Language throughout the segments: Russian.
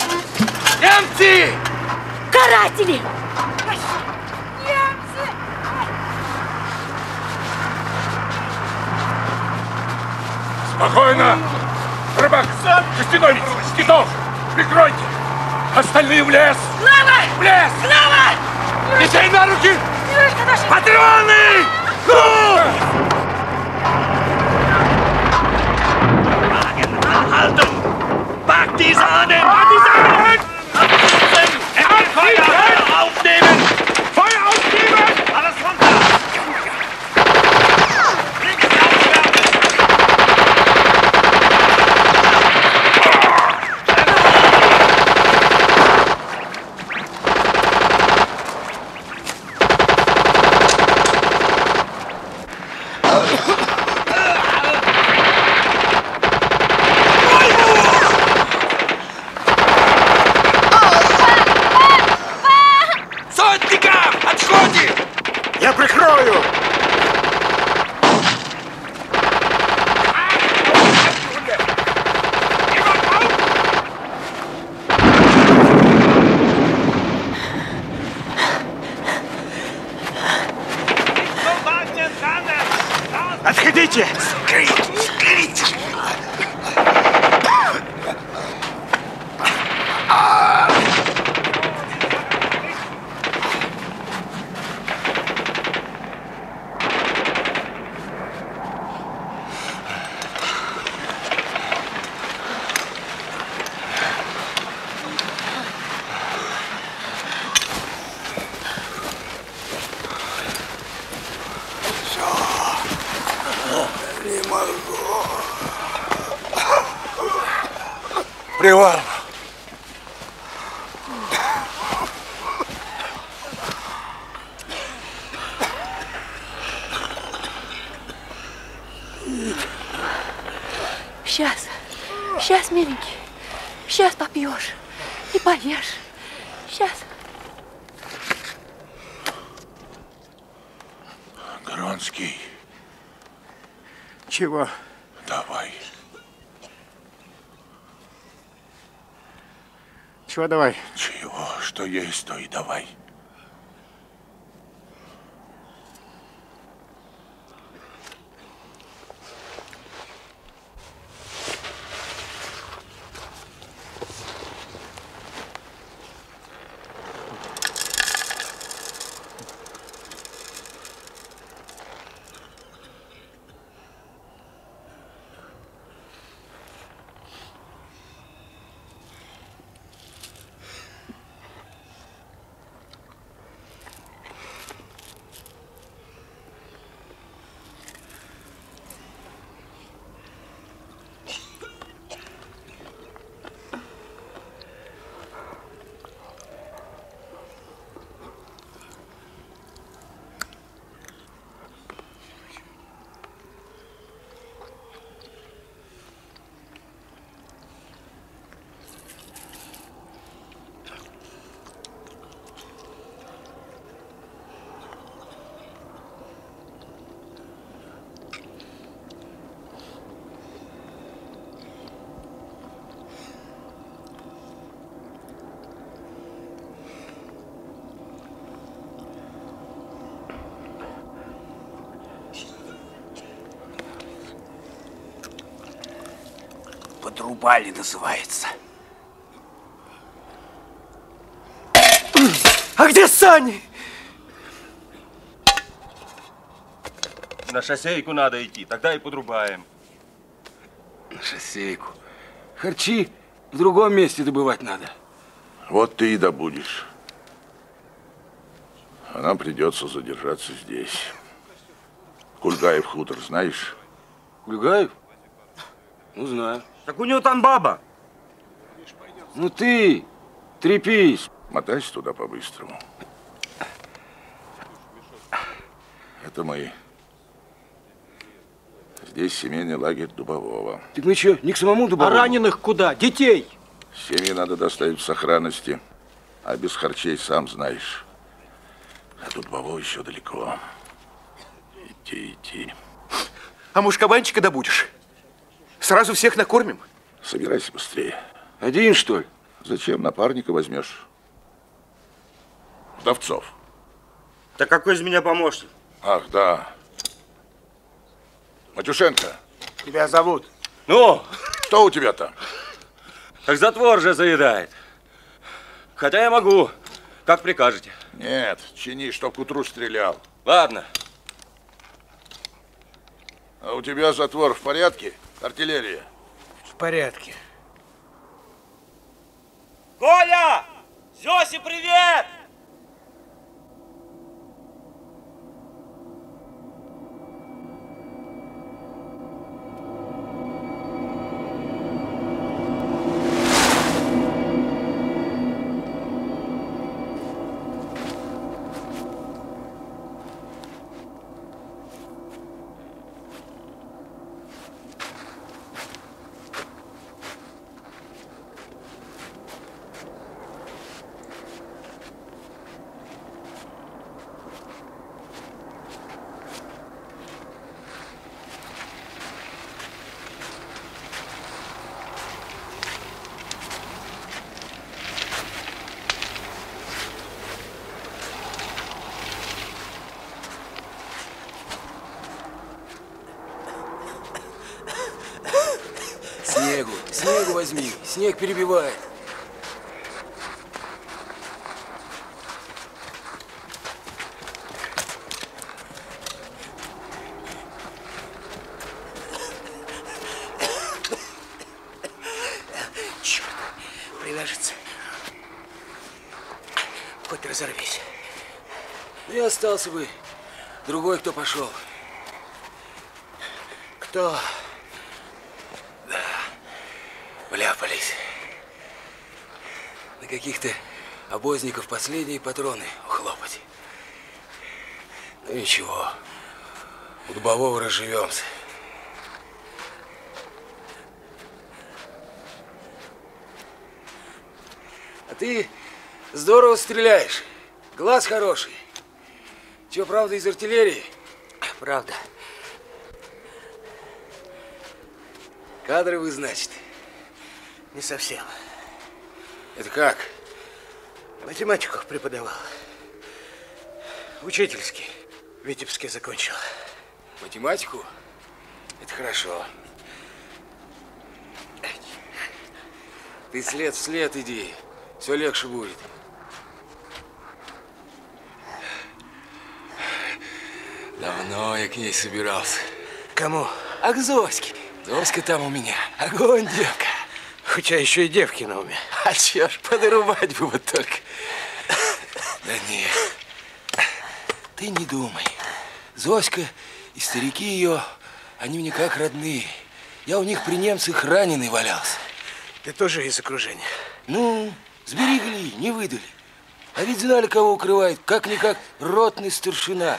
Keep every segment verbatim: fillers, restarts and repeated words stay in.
Немцы! Каратели! Немцы! Спокойно! Рыбак! Костянович! Титов! Прикройте! Остальные в лес! Слава! В лес! Слава! Детей на руки! Наши... Патроны! Ну! Anhalten! Pack diese an! Pack diese an! Abschießen! Feuer aufnehmen! Feuer aufnehmen! Alles runter! Links aufwärts! Я прикрою! Отходите! Скрыть! Скрыть! Привал. Сейчас, сейчас, миленький, сейчас попьешь и поешь. Сейчас. Гронский. Чего? Давай. Чего давай? Чего? Что есть, то и давай. Подрубали, называется. А где сани? На шоссейку надо идти, тогда и подрубаем. На шоссейку. Харчи в другом месте добывать надо. Вот ты и добудешь. А нам придется задержаться здесь. Кульгаев хутор знаешь? Кульгаев? Ну, знаю. Так у него там баба. Ну ты, трепись. Мотайся туда по-быстрому. Это мы. Здесь семейный лагерь Дубового. Так мы что, не к самому Дубовому? А раненых куда? Детей? Семьи надо доставить в сохранности. А без харчей сам знаешь. А до Дубового еще далеко. Идти, идти. А муж-кабанчик когда будешь? Сразу всех накормим? Собирайся быстрее. Один, что ли? Зачем напарника возьмешь? Вдовцов. Да какой из меня помощник? Ах, да. Матюшенко, Тебя зовут? Ну, что у тебя там? так затвор же заедает. Хотя я могу, как прикажете. Нет, чини, чтоб к утру стрелял. Ладно. А у тебя затвор в порядке? Артиллерия? В порядке. Коля! Зёсе, привет! Снегу, снегу возьми, снег перебивает. Черт, привяжется. Хоть разорвись. И остался бы. Другой кто пошел. Кто? Вляпались. На каких-то обозников последние патроны ухлопать. Ну ничего, у дубового разживемся. А ты здорово стреляешь. Глаз хороший. Че, правда, из артиллерии? Правда. Кадровый, значит. Не совсем. Это как? Математику преподавал. Учительский. В Витебске закончил. Математику? Это хорошо. Ты след в след иди. Все легче будет. Давно я к ней собирался. Кому? А к Зоське. Зоська там у меня. Огонь, девка. У тебя еще и девки на уме. А чё ж, подорвать бы вот только. Да нет. Ты не думай. Зоська и старики ее, они мне как родные. Я у них при немцах раненый валялся. Ты тоже из окружения? Ну, сберегли, не выдали. А ведь знали, кого укрывает. Как-никак ротный старшина.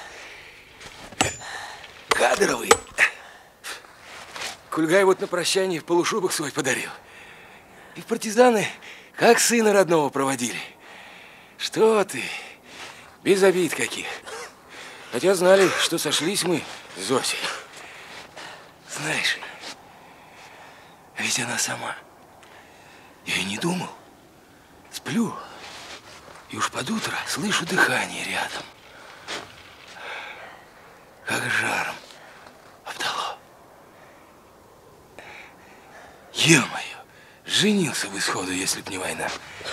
Кадровый. Кульгай вот на прощание полушубок свой подарил. И в партизаны как сына родного проводили. Что ты, без обид каких. Хотя знали, что сошлись мы с Зосей. Знаешь, ведь она сама. Я и не думал. Сплю, и уж под утро слышу дыхание рядом. Как жаром обдало. Е-мое, женился бы сходу, если б не война.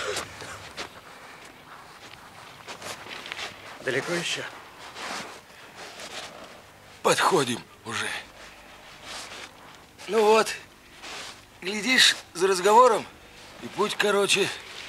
Далеко еще? Подходим уже. Ну вот, глядишь, за разговором, и путь короче.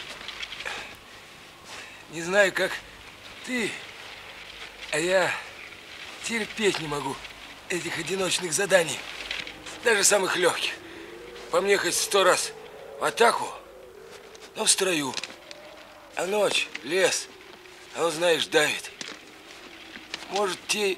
Не знаю, как ты, а я терпеть не могу этих одиночных заданий, даже самых легких. По мне хоть сто раз в атаку, но в строю. А ночь, лес, а он, знаешь, давит. Может, те...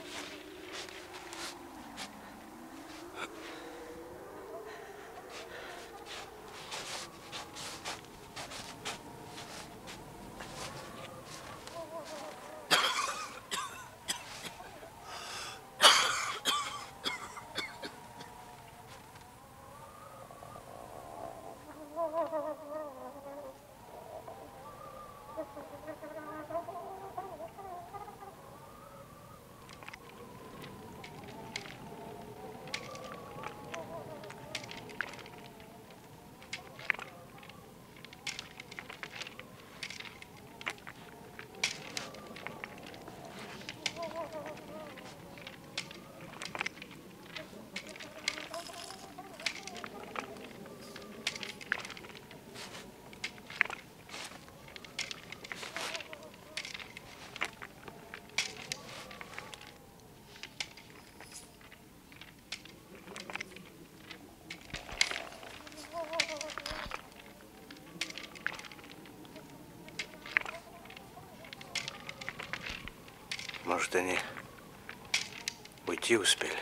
Может, они уйти успели?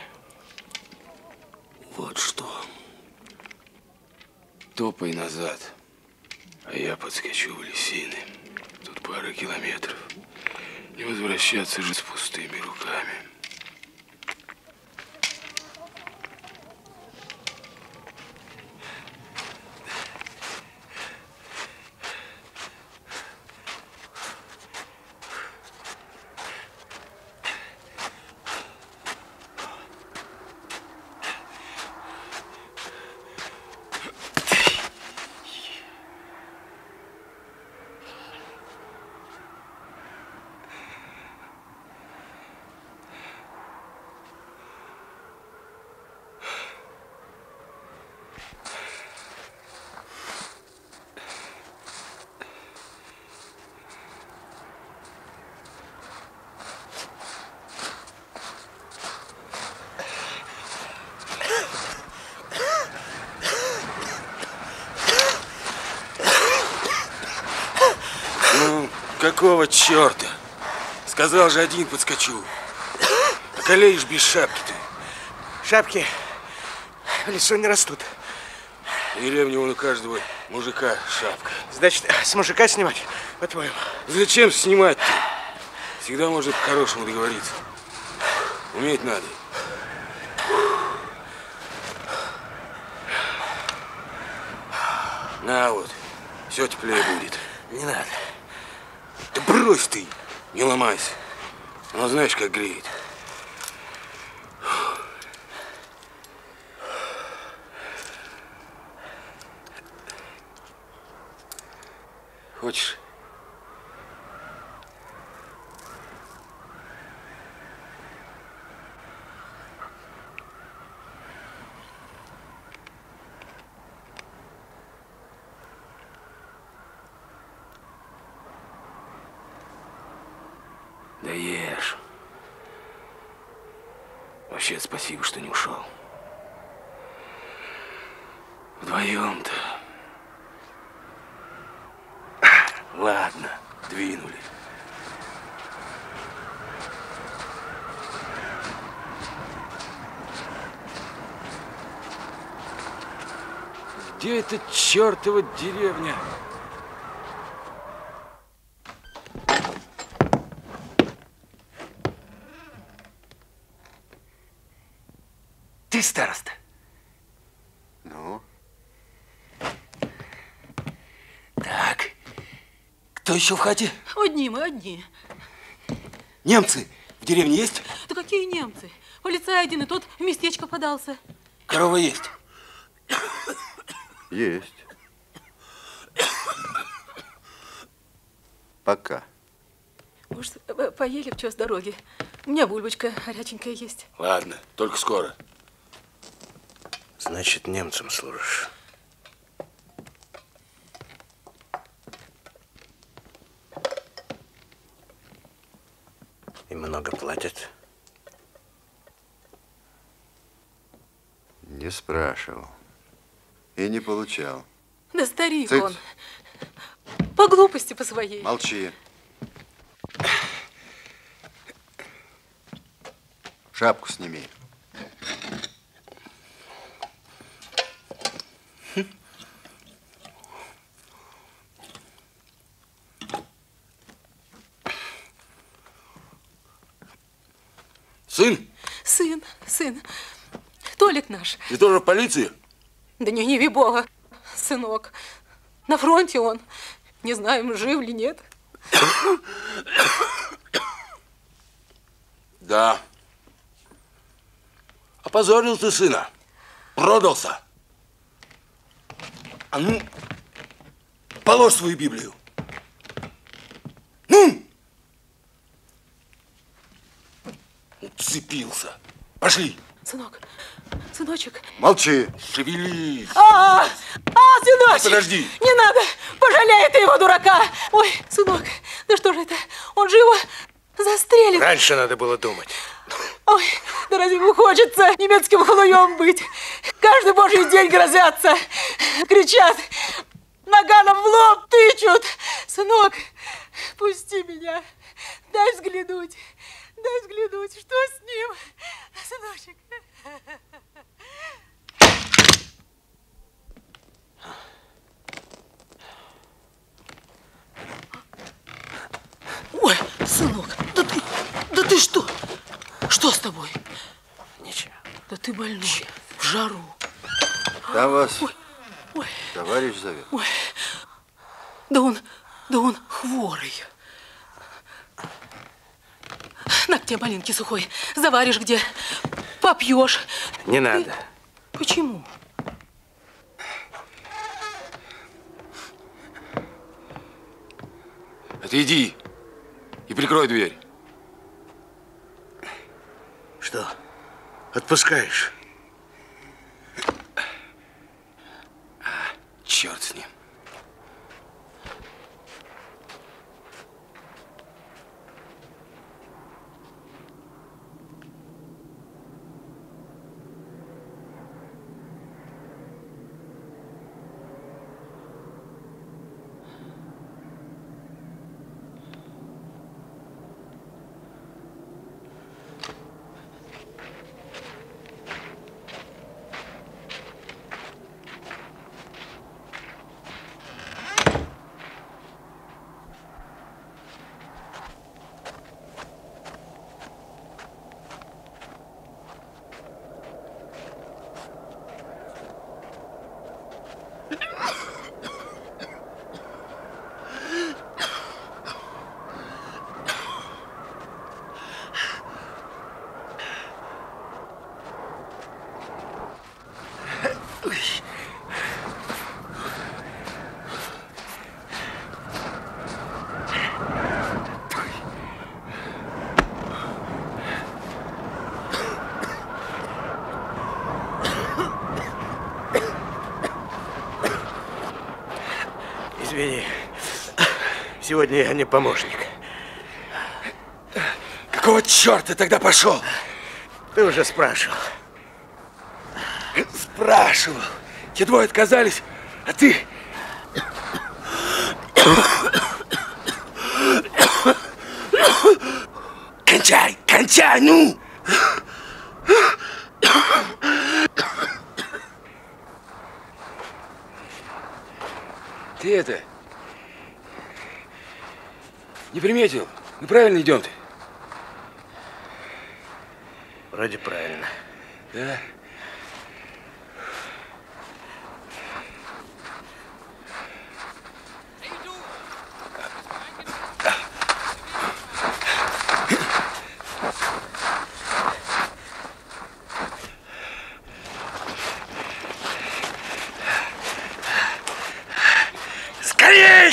Вот что. Топай назад, а я подскочу в Лисины. Тут пара километров. Не возвращаться же с пустыми руками. Какого черта? Сказал же, один подскочу. Околеешь без шапки-то. Шапки в лесу не растут. В деревне вон у каждого мужика шапка. Значит, с мужика снимать, по-твоему? Зачем снимать-то? Всегда можно по-хорошему договориться. Уметь надо. На вот, все теплее будет. Не надо. Да брось ты, не ломайся. Ну, знаешь, как греет. Хочешь? Да ешь. Вообще спасибо, что не ушел. Вдвоем-то. Ладно, двинули. Где эта чертова деревня? Ты староста? Ну? Так. Кто еще в хате? Одни мы, одни. Немцы в деревне есть? Да какие немцы? Полицай один, и тот в местечко подался. Корова есть? Есть. Пока. Может, э, поели в с дороги? У меня бульбочка горяченькая есть. Ладно, только скоро. Значит, немцам служишь. И много платят? Не спрашивал. И не получал. Да старик Цыц. он. По глупости по своей. Молчи. Шапку сними. Сын? Сын, сын. Толик наш. Ты тоже в полиции? Да не гневи Бога, сынок. На фронте он. Не знаем, жив ли нет. Да. Опозорил ты сына. Продался. А ну, положь свою Библию. Ну! Уцепился. Пошли. Сынок, сыночек. Молчи. Шевелись. А, а, сыночек! Подожди. Не надо! Пожалей ты его, дурака! Ой, сынок, да что же это? Он же его застрелит. Раньше надо было думать. Ой, да разве ему хочется немецким халуем быть? Каждый божий день грозятся, кричат, наганом в лоб тычут. Сынок, пусти меня, дай взглянуть, дай взглянуть, что с ним, сыночек. Ой, сынок, да ты, да ты что? Что с тобой? Ничего. Да ты больной, в жару. Там вас Ой, ой, товарищ зовет. ой. Да он, да он хворый. На тебе малинки сухой, заваришь где, попьешь. Не надо. Почему? Отойди и прикрой дверь. Что, отпускаешь? Черт с ним. Извини, сегодня я не помощник. Какого черта тогда пошел? Ты уже спрашивал. Спрашивал. Те двое отказались, а ты... Кончай, кончай, ну! Ты это... Не приметил? Мы правильно идем-то? Вроде правильно. Да. Скорей!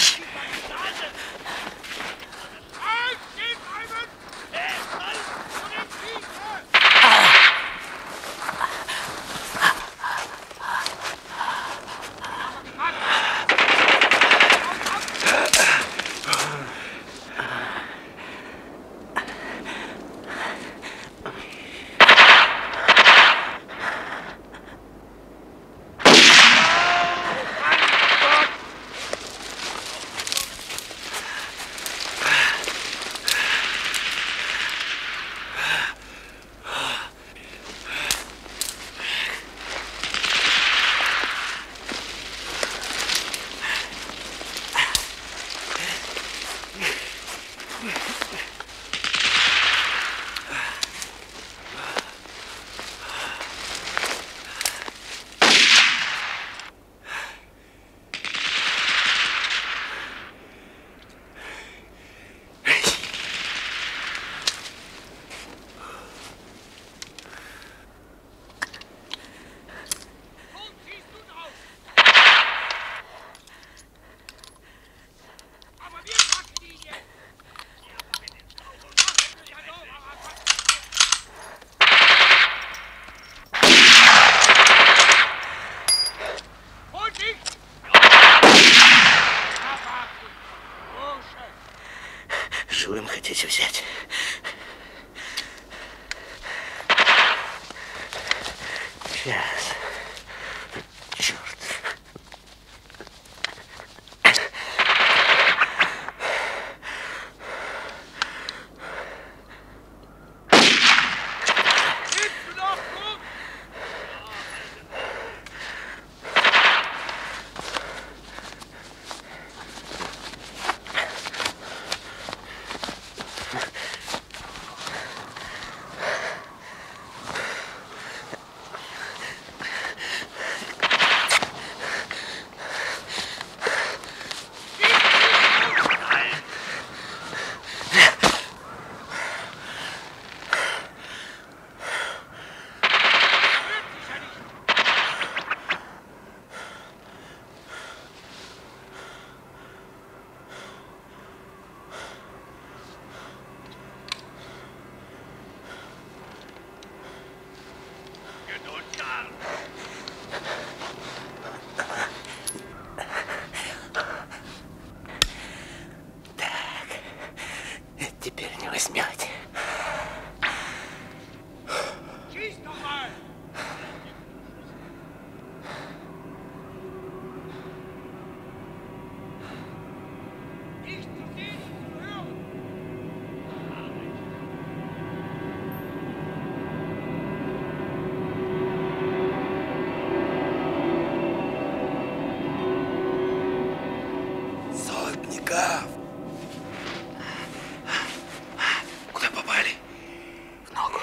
Шурин хотите взять? Сейчас. Черт. Теперь не возьмете. Сотников! Куда попали? В ногу.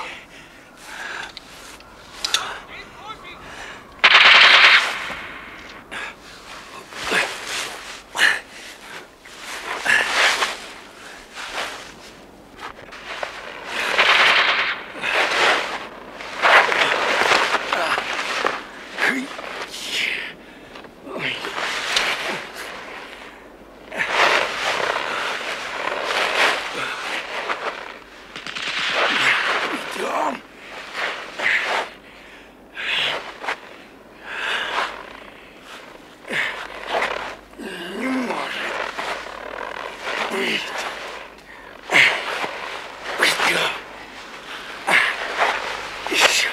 Идем. Не может быть. Идем. Еще.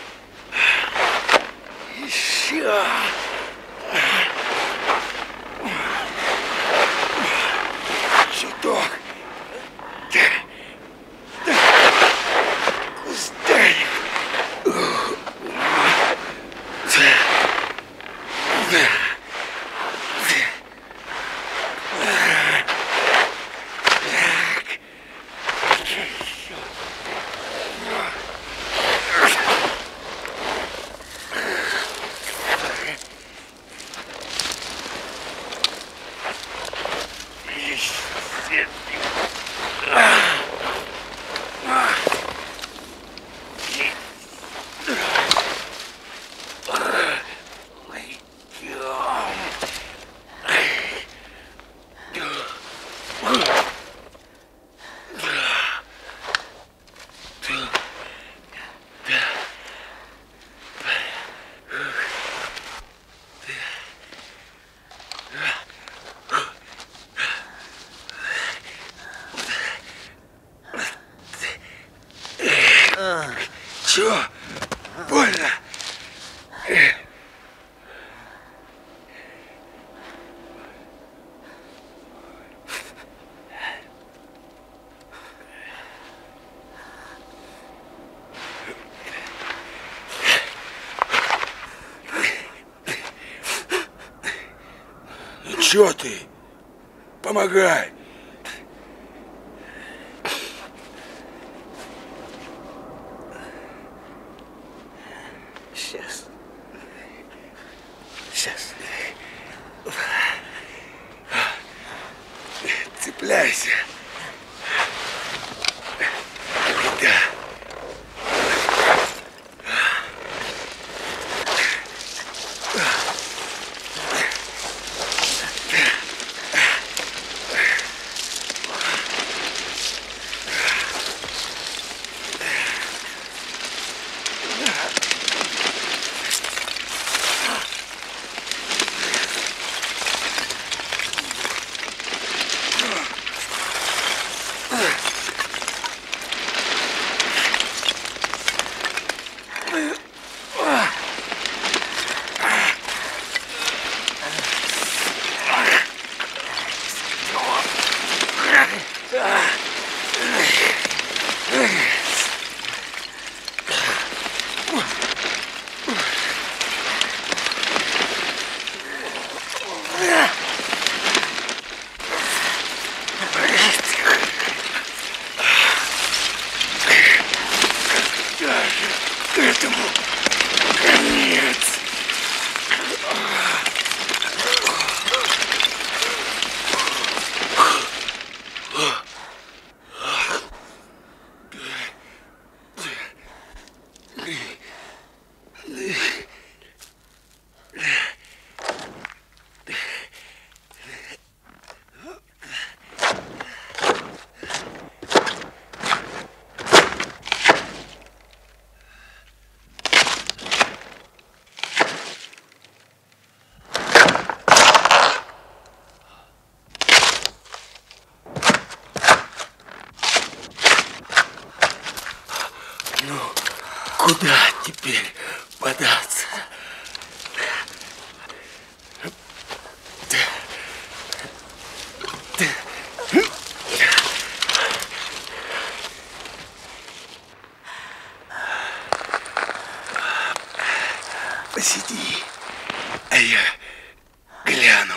Еще. Чуток. Кустарик. Чё? Больно? Ну чё ты? Помогай! Сейчас. Сейчас. Цепляйся. Да. Ну, куда теперь податься? Посиди, а я гляну.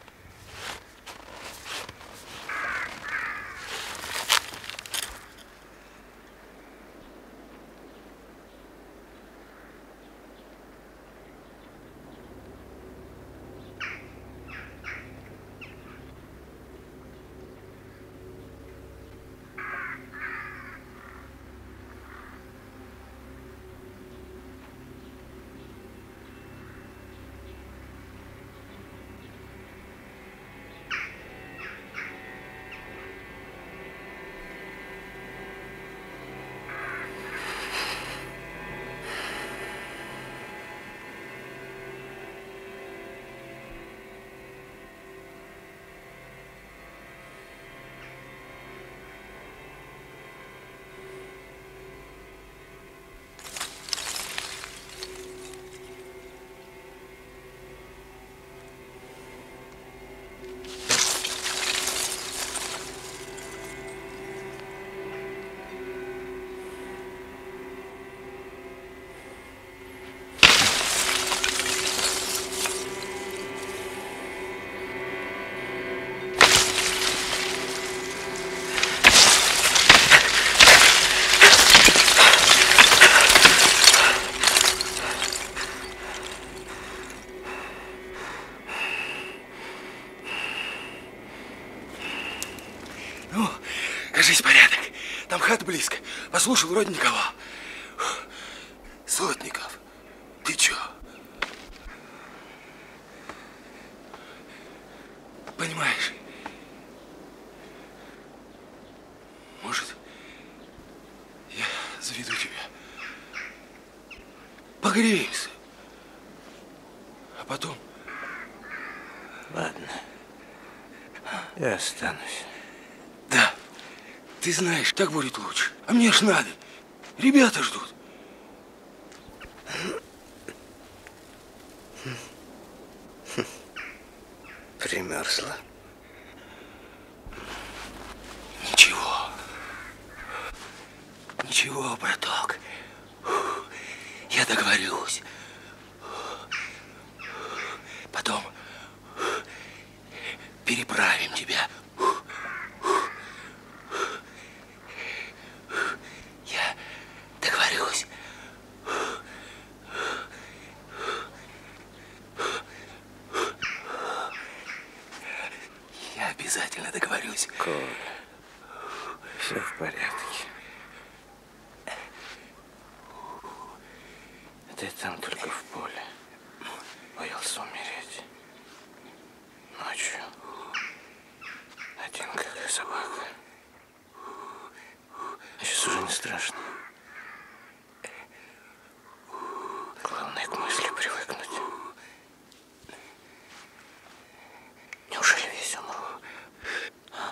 Кажись, порядок. Там хата близко. Послушал, вроде никого. Сотников, ты чё? Понимаешь, может, я заведу тебя. Погреемся. А потом... Ладно, я останусь. Да. Ты знаешь, так будет лучше. А мне ж надо. Ребята ждут. Примерзла. Ничего. Ничего, браток. Я договорюсь. Потом переправим тебя. Я договорюсь. Я обязательно договорюсь. Коля, все в порядке. Ты там только в поле. Боялся умереть. Ночью. Один, как собака. А сейчас уже не страшно. Главное к мысли привыкнуть. Неужели весь умру? А?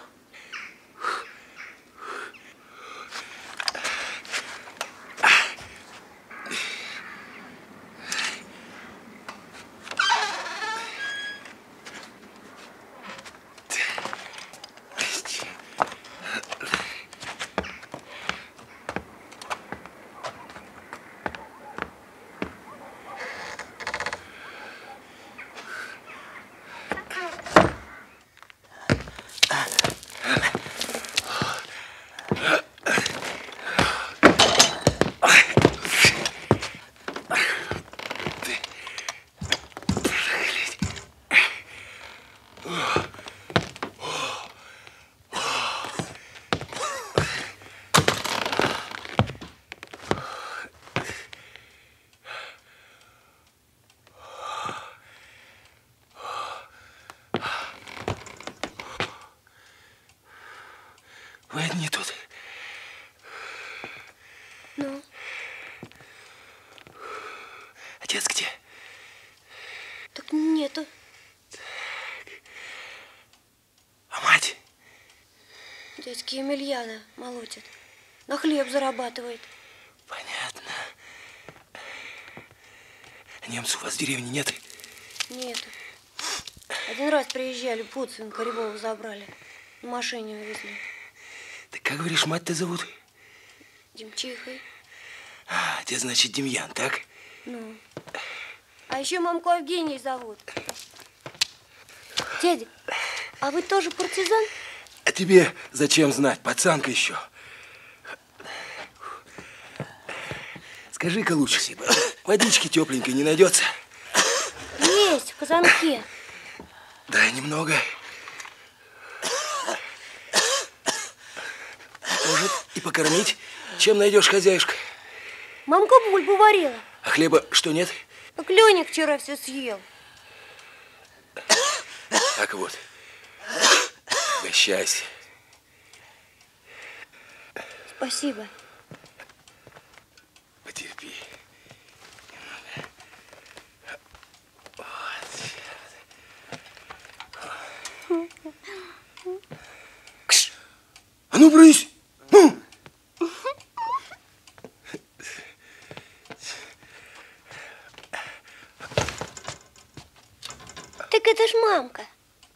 Вы одни тут. Ну? Отец где? Так нету. А мать? Дядьки Емельяна молотит. На хлеб зарабатывает. Понятно. Немцев у вас в деревне нет? Нет. Один раз приезжали, Пуцин, Корябова забрали. На машине увезли. Ты как говоришь, мать-то зовут? Демчихой. А, тебя значит Демьян, так? Ну. А еще мамку Евгенией зовут. Дядя, а вы тоже партизан? А тебе зачем знать? Пацанка еще. Скажи-ка лучше, водички тепленькой не найдется? Есть, в казанке. Дай немного. Может, и покормить? Чем найдешь, хозяюшка? Мамка бульбу варила. А хлеба что, нет? Так Леня вчера все съел. Так вот. Угощайся. Спасибо. Потерпи. Вот. Кш! А ну, брысь! Ну! Так это ж мамка.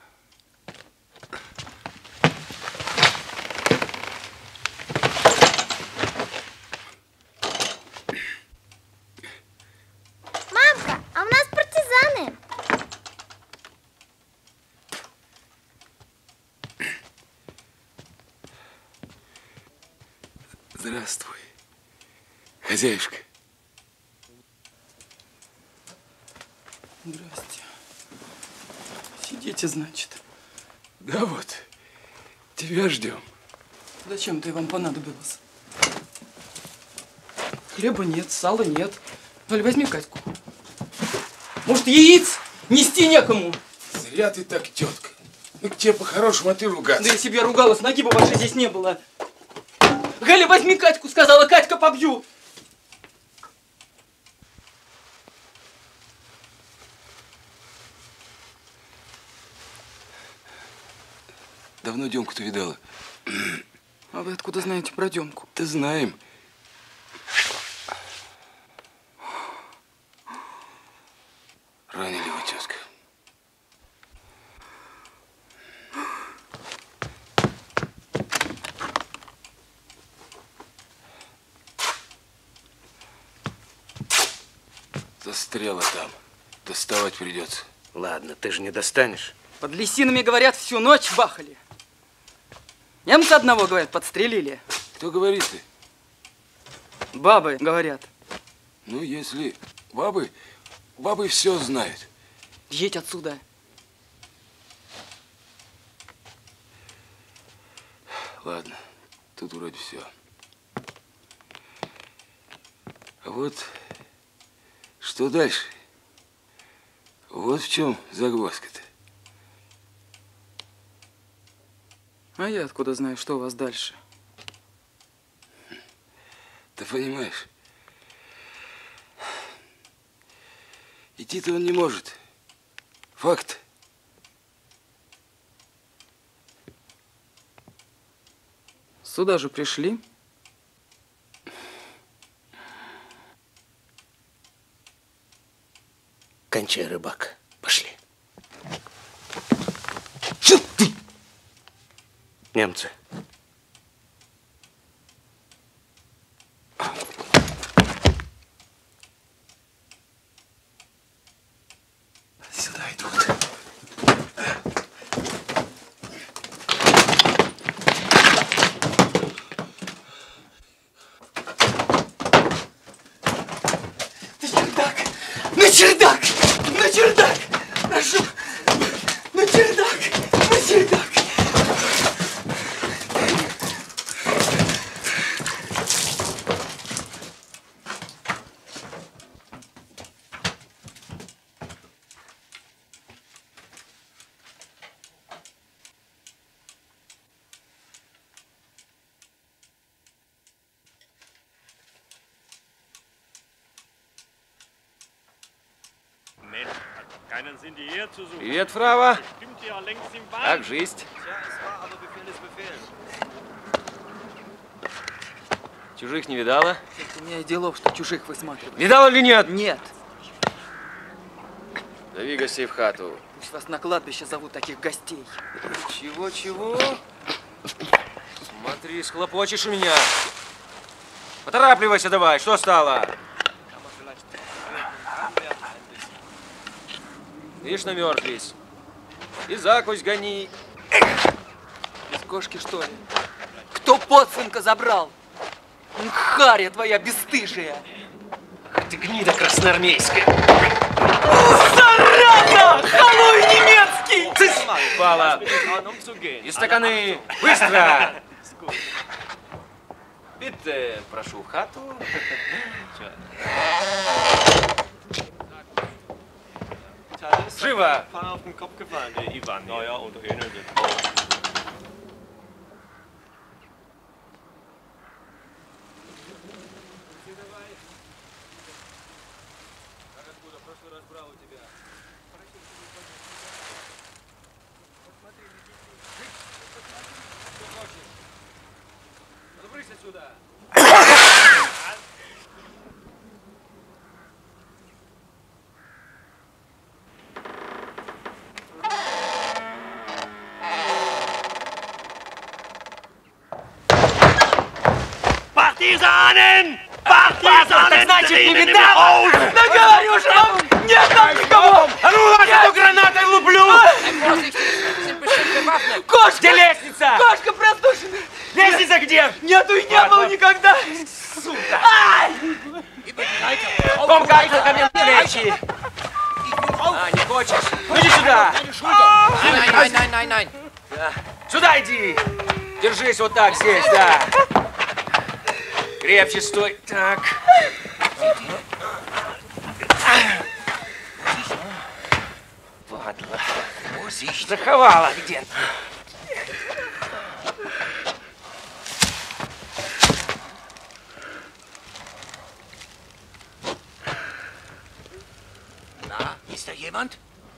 Мамка, а у нас партизаны. Здравствуй, хозяюшка. Здрасте. Сидите, значит. Да вот, тебя ждем. Зачем ты вам понадобилось? Хлеба нет, сала нет. Аль, возьми Катьку. Может, яиц нести некому? Зря ты так, тетка. Ну, к тебе по-хорошему, а ты ругаться. Да если бы я ругалась, ноги бы вашей здесь не было. Галя, возьми Катьку, сказала, Катька, побью. Давно Демку-то видала? А вы откуда знаете про Демку? Да знаем. Ранили его, тезка. Застряла там. Доставать придется. Ладно, ты же не достанешь. Под лисинами, говорят, всю ночь бахали. Немца одного, говорят, подстрелили. Кто говорит-то? Бабы, говорят. Ну, если бабы, бабы все знают. Едь отсюда. Ладно, тут вроде все. А вот что дальше? Вот в чем загвоздка-то. А я откуда знаю, что у вас дальше? Ты понимаешь, идти-то он не может. Факт. Сюда же пришли. Кончай, рыбак. Пошли. Что ты? Немцы. Сюда идут. На чердак! На чердак! Прошу! На чердак! На чердак! Привет, Фрава. Как жизнь? Чужих не видала? У меня и делов, что чужих высматривать. Видала или нет? Нет. Зови гостей в хату. Пусть вас на кладбище зовут таких гостей. Чего-чего? Смотри, схлопочешь у меня. Поторапливайся давай, что стало? Видишь, намерзлись. И закусь гони. Из кошки, что ли? Кто подсынка забрал? Ну, харя твоя бесстыжая! Ты гнида красноармейская. Зараза! Халуй немецкий! Цыц! Пала. И стаканы. Быстро! Bitte, прошу в хату. Живо! Партизанин! Партизанин! Так значит, не видал? Да говорю же вам, нет там никого! А ну, ладно, эту гранатой луплю! Кошка! Где лестница? Кошка прослушана! Лестница где? Нету и не было никогда! Сука! Ай! Том, как ко мне плечи! А, не хочешь? Ну иди сюда! Nein, nein, nein, nein, nein! Да. Сюда иди! Держись вот так здесь, да! Крепче стой. Так. Падла. Заховала где? Na, ist da jemand?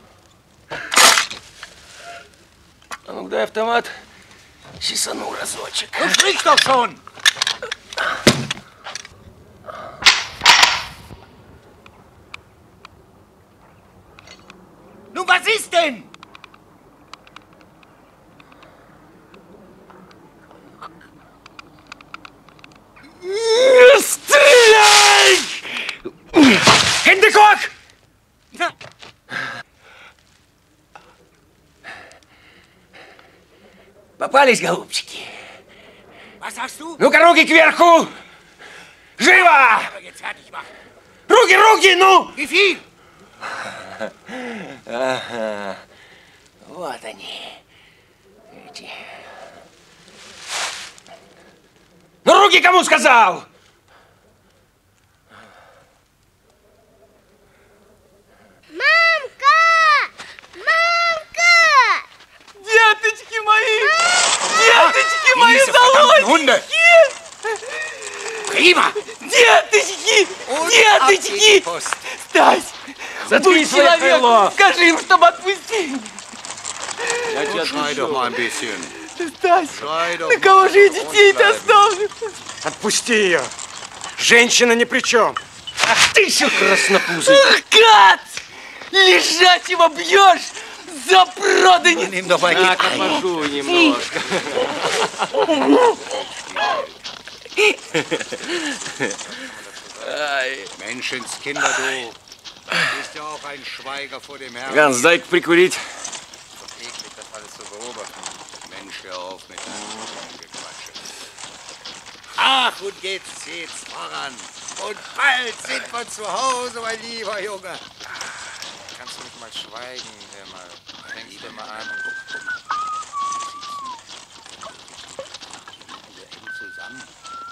А ну дай автомат. Сисану разочек. Du sprichst doch schon! Nun, was ist denn? Не стреляй! Хендекок! Попались, голубчики? Was sagst du? Ну-ка, руки кверху! Живо! Aber jetzt fertig machen. Руки, руки, ну! Wie viel? Ага. Вот они. Эти. Ну, руки кому сказал? Мамка! Мамка! Деточки мои! Деточки мои, золотики! Prima! Деточки! Деточки! Стась! Заткни Будь свое человек! крыло! Скажи им, чтобы отпустили! Я тебя Schrei doch mal ein bisschen. Стась! Schrei doch На кого mal же я und детей-то bleiben. оставлю? Отпусти ее! Женщина ни при чем! Ах ты еще краснопузый! Ах, гад! Лежачего бьешь! За проданец! Nimm doch mal Так, отложу немножко. Menschenskinder, du. Du bist ja auch ein Schweiger vor dem Herrn. Ганс, дай-ка прикурить. Eklig, das alles zu beobachten. Mensch, hör auf mit deinem Gequatsche. Ach, und jetzt geht's voran. Und bald sind wir zu Hause, mein lieber Junge. Kannst du nicht mal schweigen, hör mal. Fängst du mal an. Zusammen.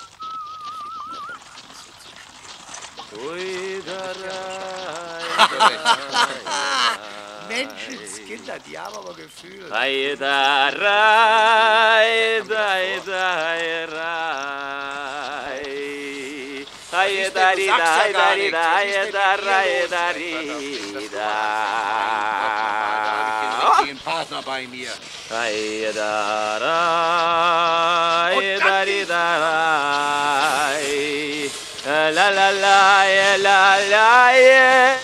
Menschenskinder, die haben aber Gefühl. Den Partner bei mir. Ay, da, da, ay, da, di, da, da, Ля-ля-ля-ля-ля-ля-ля.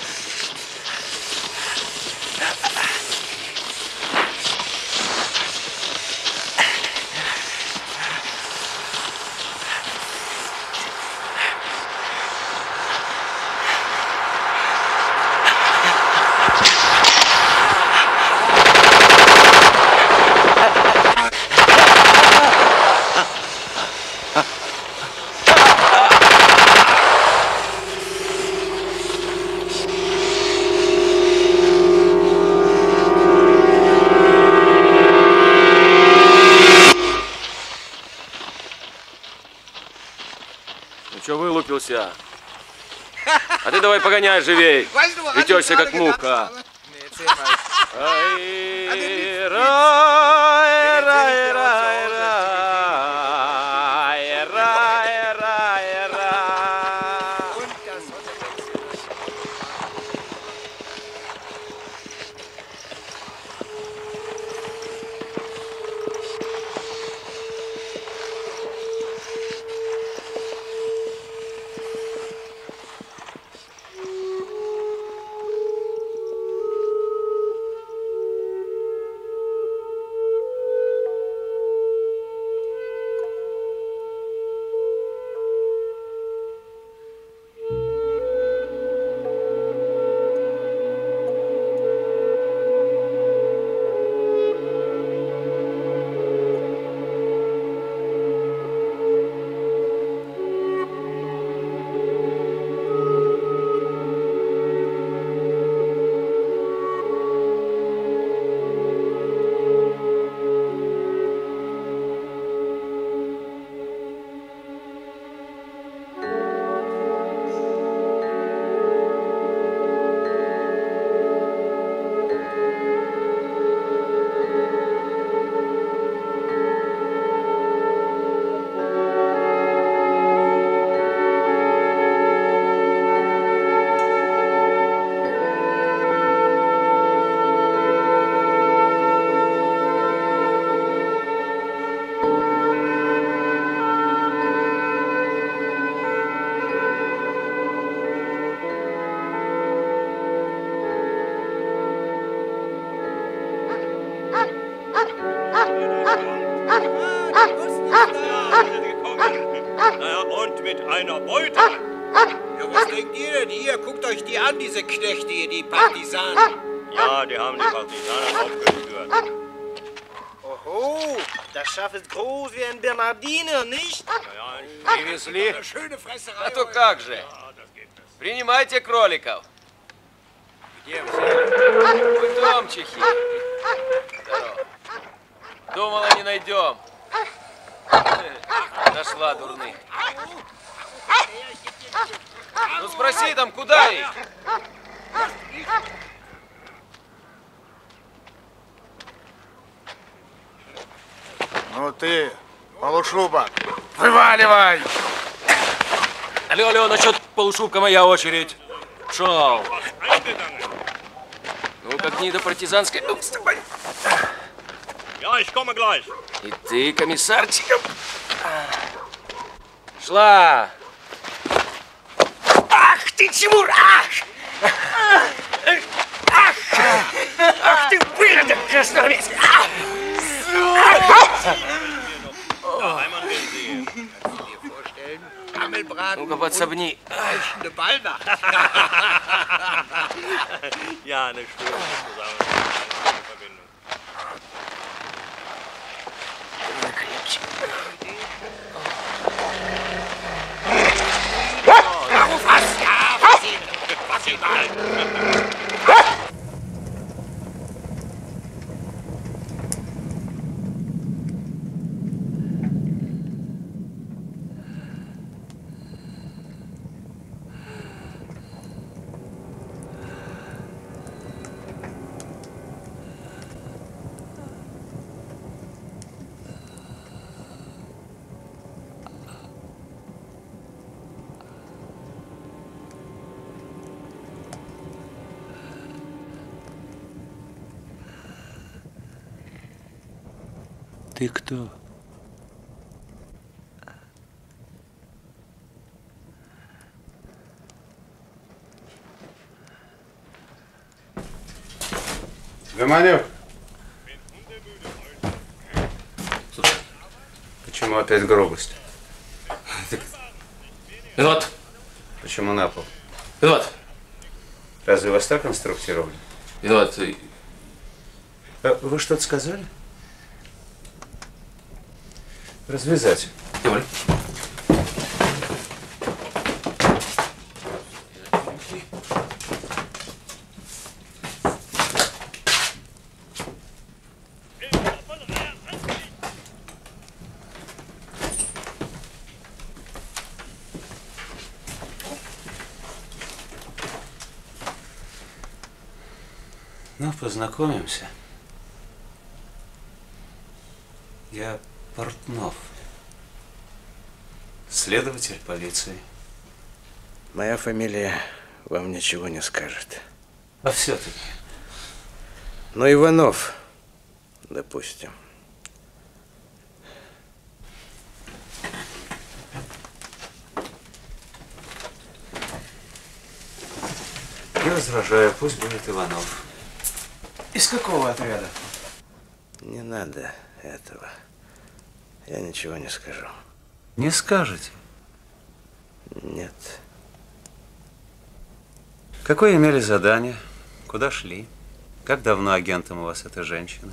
Че вылупился? А ты давай погоняй живей. Ведешься как муха. Ай, рай, рай, рай, рай, рай, рай, рай. Und mit einer Beute. Ja, was denkt ihr denn? Hier, guckt euch die an, diese Knechte hier, die Partisanen. Ja, die haben die Partisanen aufgeführt. Oho, das Schaf ist groß wie ein Bernardiner, nicht? Привезли? Schöne Fresserei. А то как же? Принимайте кроликов. Где все? Пойдем, чехи. Здорово. Думала, не найдем. Нашла дурных. Ну спроси там, куда их? Ну ты, полушубок, вываливай! Алло, алло, насчет полушубка моя очередь. Шел. Ну, как гнида партизанская. Ja, ich komme gleich. И ты, комиссарчик. Шла. Ах ты, Тимур! Ах! Ах! Ах ты, выродок красноармейский! Einmal gesehen. Kannst du dir vorstellen? Gammelbraten. Ну-ка, подсобни. Eine Ballnacht. Ja, eine schöne Zusammenarbeit. Darauf hast du! Ja, fass ihn! Fass ihn mal! Ты кто? Гомонек. Слушай. Почему опять грубость? Виноват. Почему на пол? Виноват. Разве вас так инструктировали? Виноват. А вы что-то сказали? Развязать. Иваль. Ну, познакомимся. Я Портнов, следователь полиции. Моя фамилия вам ничего не скажет. А все-таки? Ну, Иванов, допустим. Не возражаю, пусть будет Иванов. Из какого отряда? Не надо этого. Я ничего не скажу. Не скажете? Нет. Какое имели задание? Куда шли? Как давно агентом у вас эта женщина?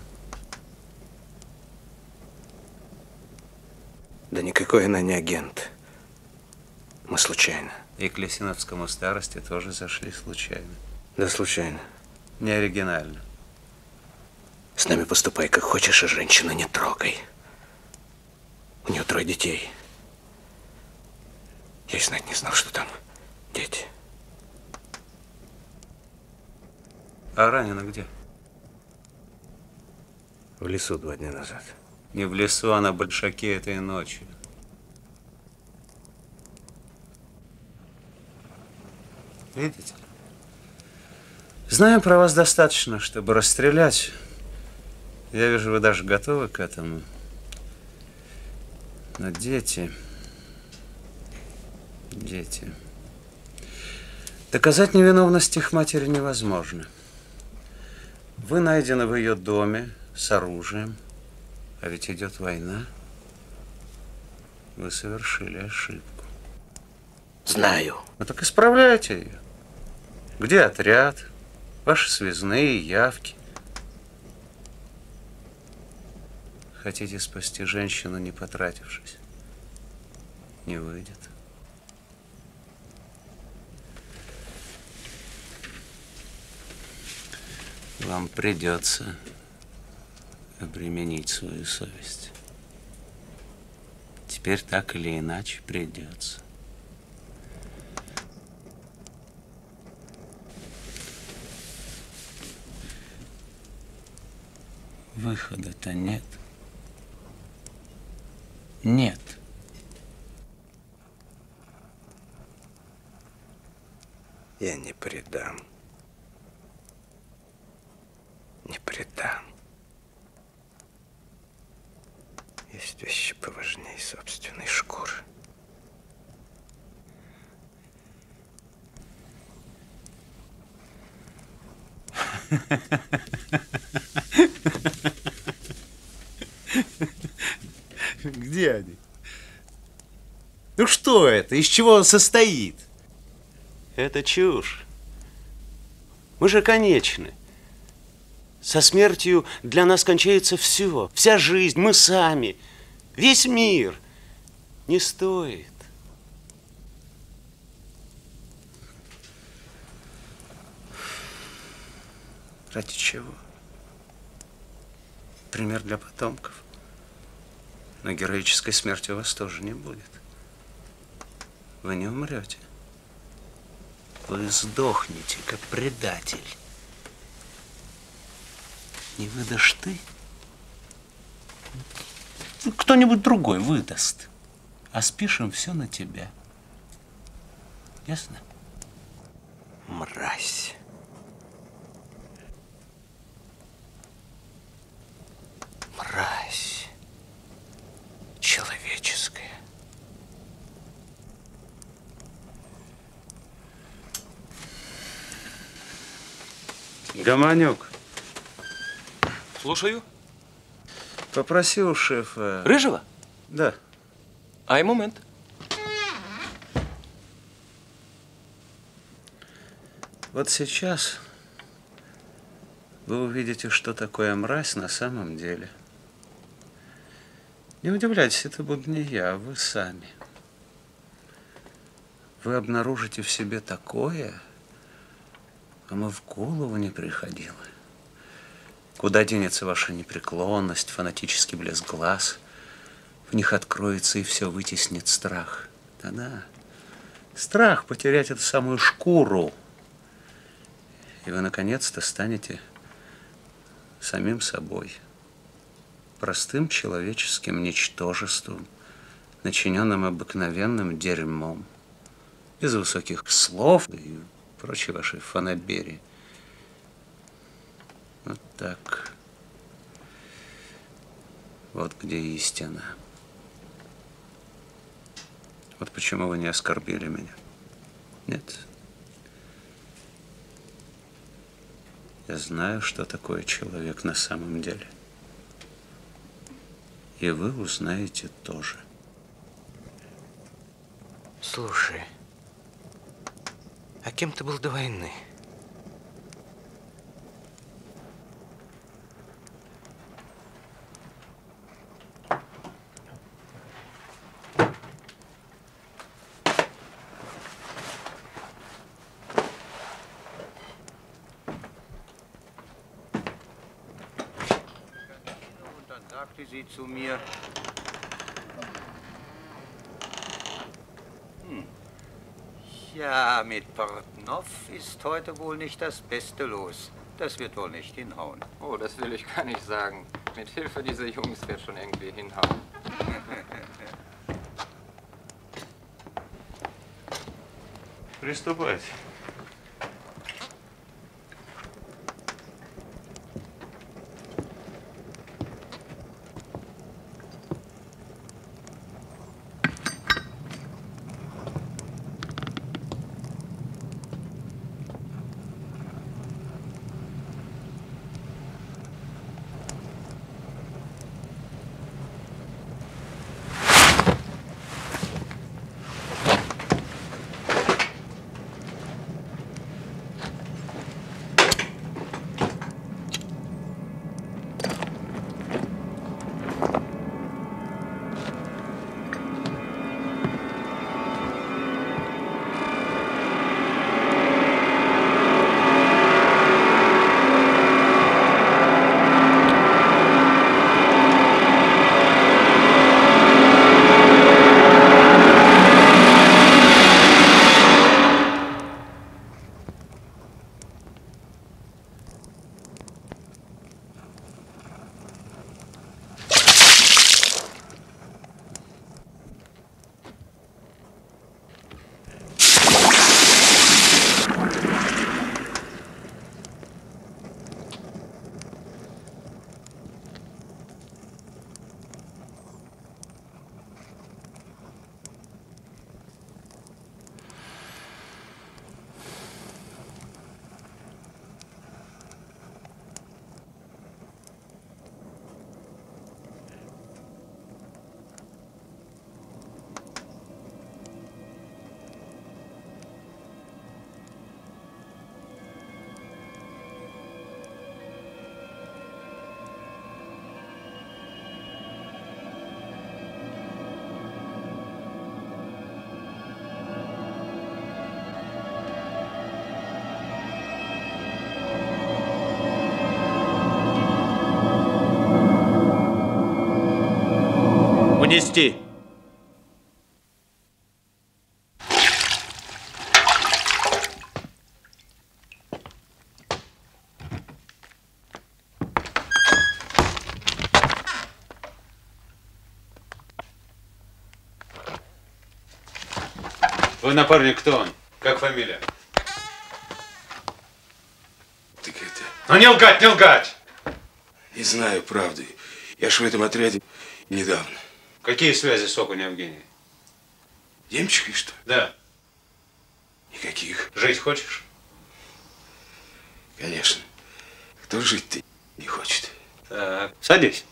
Да никакой она не агент. Мы случайно. И к Лесиновскому старости тоже зашли случайно. Да, случайно. Не оригинально. С нами поступай как хочешь, а женщину не трогай. У нее трое детей. Я и знать не знал, что там дети. А ранена где? В лесу два дня назад. Не в лесу, а на Большаке этой ночью. Видите? Знаю про вас достаточно, чтобы расстрелять. Я вижу, вы даже готовы к этому. Но дети... Дети... Доказать невиновность их матери невозможно. Вы найдены в ее доме с оружием. А ведь идет война. Вы совершили ошибку. Знаю. Ну так исправляйте ее. Где отряд? Ваши связные явки. Хотите спасти женщину, не потратившись? Не выйдет. Вам придется обременить свою совесть. Теперь так или иначе придется. Выхода-то нет. Нет. Я не предам. Не предам. Есть вещи поважнее собственной шкуры. Где они? Ну что это? Из чего он состоит? Это чушь. Мы же конечны. Со смертью для нас кончается все. Вся жизнь, мы сами. Весь мир. Не стоит. Ради чего? Пример для потомков. Но героической смерти у вас тоже не будет. Вы не умрете. Вы сдохнете, как предатель. Не выдашь ты, кто-нибудь другой выдаст. А спишем все на тебя. Ясно? Мразь. Мразь. Человеческая. Гомонек. Слушаю. Попроси у шефа... Рыжего? Да. Ай, момент. Вот сейчас вы увидите, что такое мразь на самом деле. Не удивляйтесь, это буду не я, а вы сами. Вы обнаружите в себе такое, кому в голову не приходило. Куда денется ваша непреклонность, фанатический блеск глаз? В них откроется и все вытеснит страх. Да-да. Страх потерять эту самую шкуру. И вы наконец-то станете самим собой. Простым человеческим ничтожеством, начиненным обыкновенным дерьмом. Без высоких слов и прочей вашей фанаберии. Вот так. Вот где истина. Вот почему вы не оскорбили меня. Нет. Я знаю, что такое человек на самом деле. И вы узнаете тоже. Слушай, а кем ты был до войны? Sagte sie zu mir, hm, ja, mit Portnow ist heute wohl nicht das Beste los. Das wird wohl nicht hinhauen. Oh, das will ich gar nicht sagen. Mit Hilfe dieser Jungs wird schon irgendwie hinhauen. Приступайте. Унести! Твой напарник кто он? Как фамилия? Так это... Ну не лгать, не лгать! Не знаю правды. Я ж в этом отряде недавно. Какие связи с Окунем Евгением? Демчикой, что ли? Да. Никаких. Жить хочешь? Конечно. Кто жить-то не хочет? Так, садись.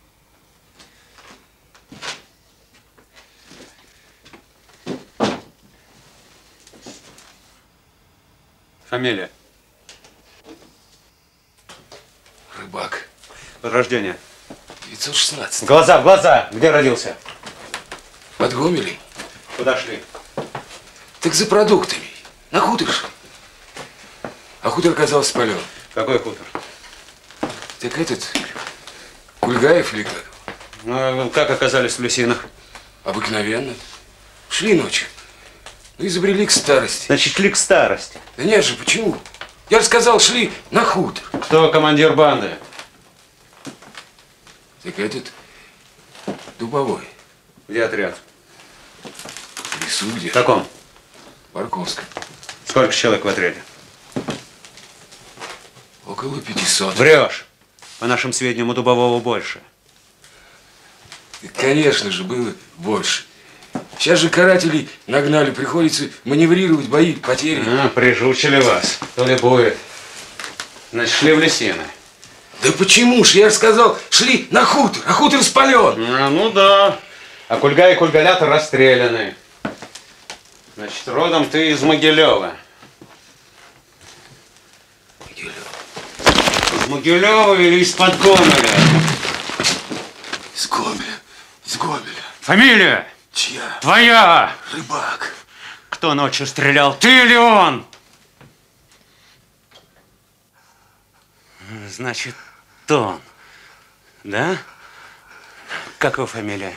Фамилия? Рыбак. Год рождения? девятьсот шестнадцать. Глаза, в глаза! Где родился? Под Гомелем. Куда шли? Так за продуктами. На хутор шли. А хутор оказался спален. Какой хутор? Так этот, Кульгаев или как? Ну, как оказались в Люсинах? Обыкновенно. Шли ночью. Ну, изобрели к старости. Значит, шли к старости. Да нет же, почему? Я же сказал, шли на хутор. Кто командир банды? Так этот, Дубовой. Где отряд? В лесу где? В каком? В Барковском. Сколько человек в отряде? Около пятисот. Врешь. По нашим сведениям, у Дубового больше. Так, конечно же, было больше. Сейчас же карателей нагнали, приходится маневрировать, бои, потери. А, прижучили вас. То ли будет. Значит, шли в Лисины. Да почему ж? Я же сказал, шли на хутор, а хутор спален. А, ну да. А Кульга и Кульгалята расстреляны. Значит, родом ты из Могилева. Из Могилева или из-под Гомеля? Из Гомеля, из Гомеля. Фамилия? Чья? Твоя! Рыбак. Кто ночью стрелял, ты или он? Значит, он. Да? Как его фамилия?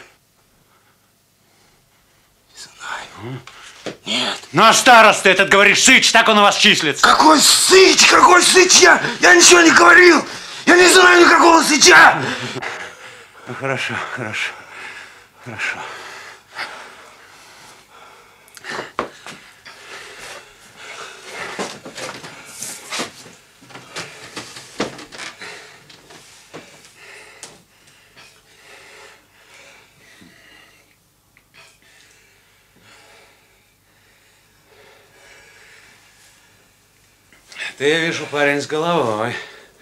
Не знаю. Нет. Ну а староста этот, говоришь, Сыч, так он у вас числится. Какой Сыч? Какой Сыч? Я, я ничего не говорил. Я не знаю никакого Сыча. Ну, хорошо, хорошо, хорошо. Ты, я вижу, парень с головой.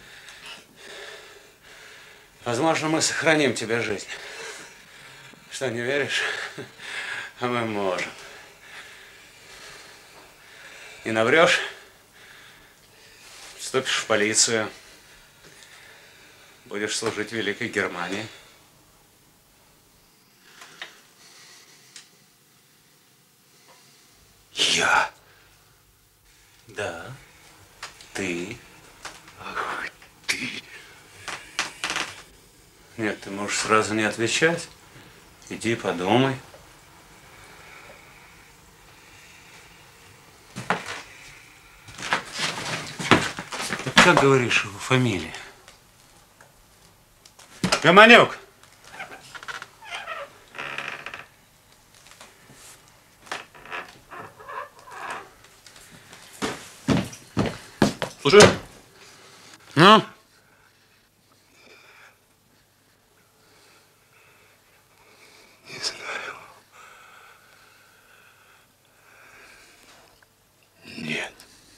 Возможно, мы сохраним тебе жизнь. Что, не веришь? А мы можем. Не наврешь, вступишь в полицию, будешь служить Великой Германии. Я? Да. Ты? Ах, ты. Нет, ты можешь сразу не отвечать. Иди подумай. Так как говоришь его фамилия? Гомонюк! Слушай. Ну? Не знаю. Нет.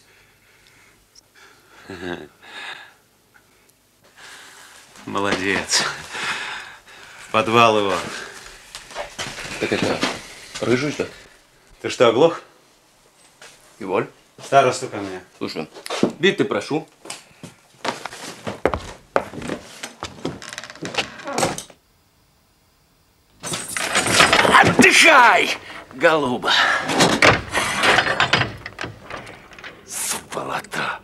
Молодец. В подвал его. Так это рыжий-то? Ты что, оглох? И воль. Старосту ко мне. Слушай, бить ты прошу. Отдыхай, голуба. Сволота.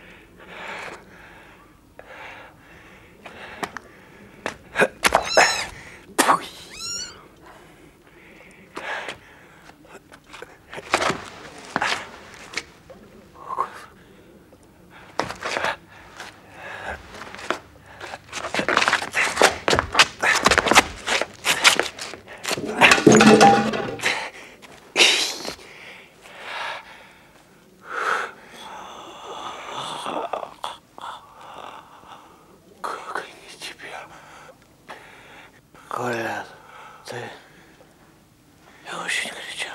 Коля, ты я очень кричал.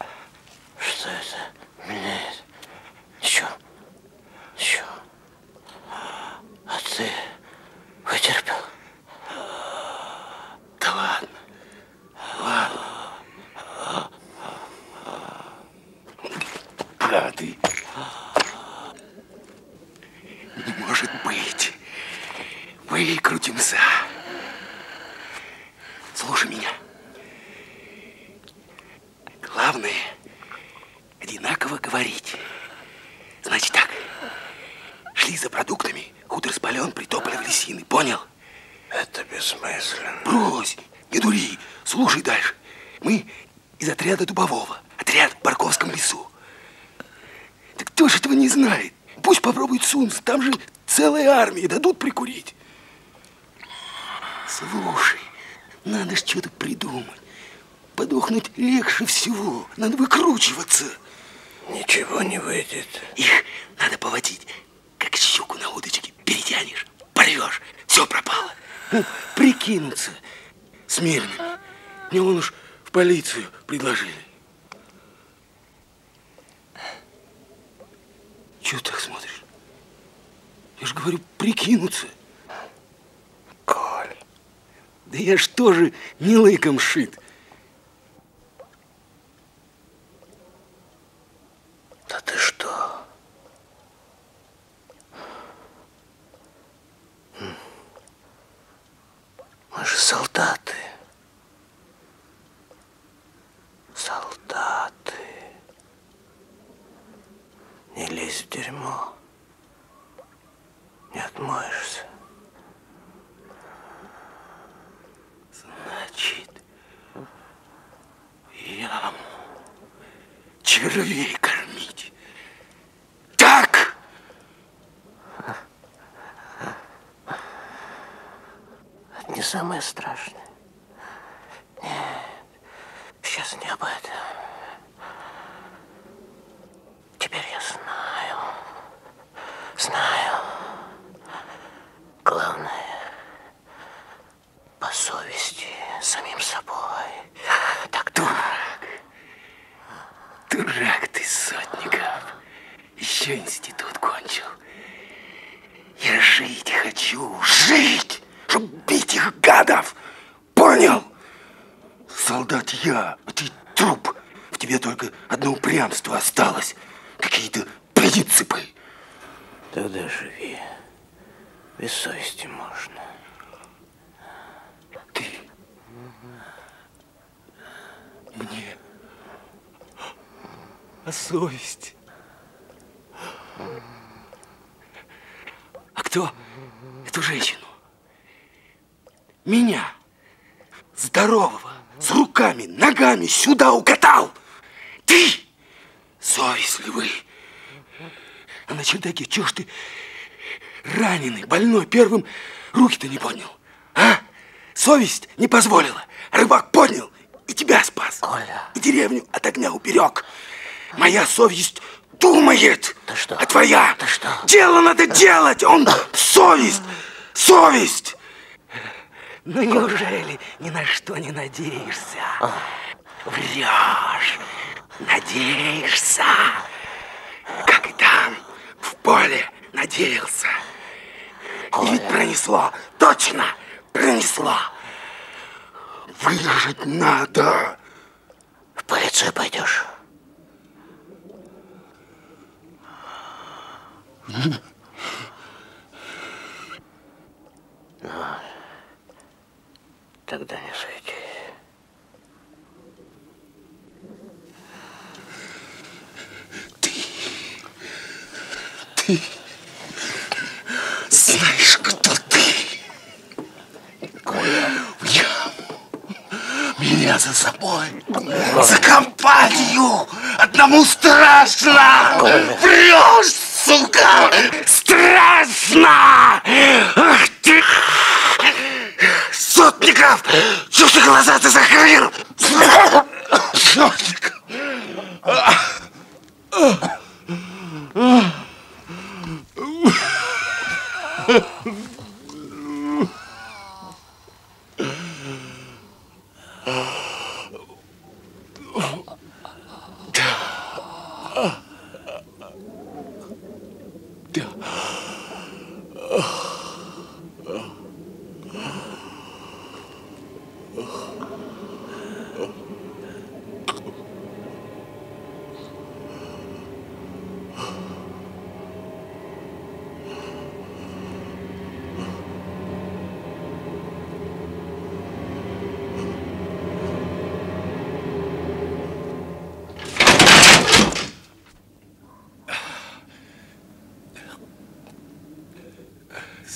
Что это меняет? Ничего. Ничего. Слушай меня. Главное, одинаково говорить. Значит так, шли за продуктами, хутор спален, притопали в лесины, понял? Это бессмысленно. Брось, не дури, слушай дальше. Мы из отряда Дубового, отряд в Барковском лесу. Да кто же этого не знает? Пусть попробует сунуться, там же целая армия, дадут прикурить. Слушай, надо ж что-то придумать. Подохнуть легче всего, надо выкручиваться. Ничего не выйдет. Их надо поводить, как щуку на удочке. Перетянешь, порвешь, все пропало. Прикинуться смирно. Мне вон уж в полицию предложили. Чего так смотришь? Я же говорю, прикинуться. Коль. Да я ж тоже не лыком шит. Да ты что? Мы же солдаты. Солдаты. Не лезь в дерьмо. Не отмоешься. Значит, яму червей кормить. Так! Это не самое страшное. Нет, сейчас не об этом. Теперь я знаю. Знаю. Главное, по совести, самим собой. Так, дурак. Дурак ты, Сотников. Еще институт кончил. Я жить хочу, жить, чтоб бить их гадов. Понял? Солдат я, а ты труп. В тебе только одно упрямство осталось. Какие-то принципы. Тогда живи. Без совести можно. Ты мне а совесть? А кто эту женщину? Меня, здорового, с руками, ногами сюда укатал. Ты совестливый. А на чердаке чего ж ты раненый, больной, первым руки-то не поднял? А? Совесть не позволила. Рыбак поднял и тебя спас. Коля. И деревню от огня уберег. Моя совесть думает, ты что? А твоя Ты что? Дело надо делать. Он совесть, совесть. Ну неужели ни на что не надеешься? Врешь, надеешься. Как и там, в поле надеялся. И ведь пронесло, точно пронесло. Выжить надо. В полицию пойдешь? Ну, тогда не суетись. Ты знаешь, кто ты? В яму. Меня за собой. За компанию. Одному страшно. Врешь, сука. Страшно. Ах ты. Сотников. Чего ты глаза-то закрыл? Сотников.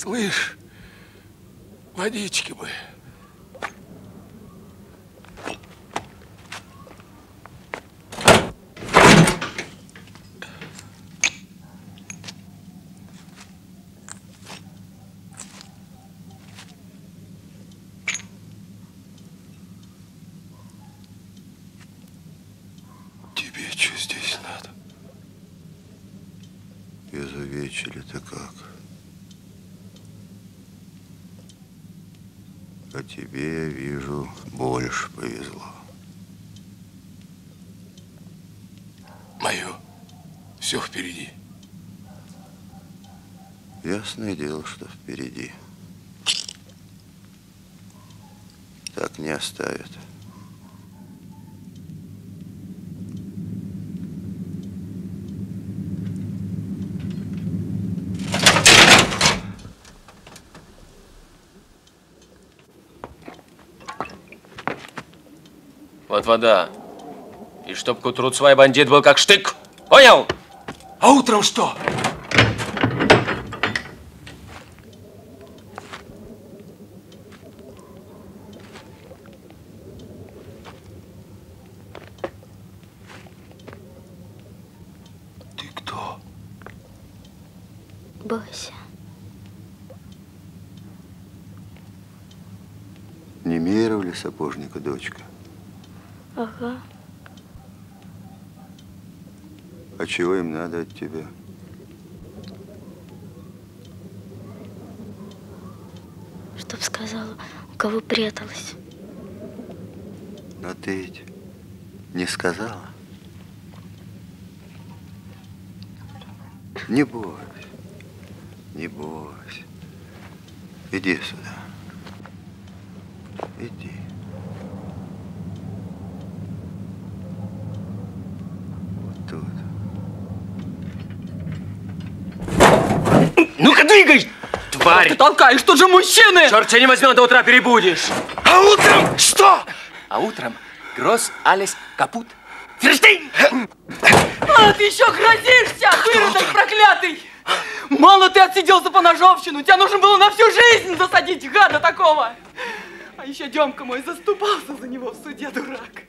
Слышь, водички бы. Тебе что здесь надо? Изувечили-то как? А тебе, я вижу, больше повезло. Мое все впереди. Ясное дело, что впереди. Так не оставят. Вот вода. И чтоб к утру свой бандит был как штык. Понял? А утром что? Ты кто? Бася. Не мировали сапожника, дочка? Ага. А чего им надо от тебя? Чтоб сказала, у кого пряталась. Но ты ведь не сказала? Не бойся, не бойся. Иди сюда. Иди. Вот тут. Ну-ка, двигай, тварь! Ты толкаешь, тут же мужчины! Черт тебя не возьмет, до утра перебудешь. А утром что? А утром гроз алис капут. Ферштейн! А ты еще грозишься, выродок проклятый! Мало ты отсидел за поножовщину, тебя нужно было на всю жизнь засадить, гада такого! А еще Демка мой заступался за него в суде, дурак.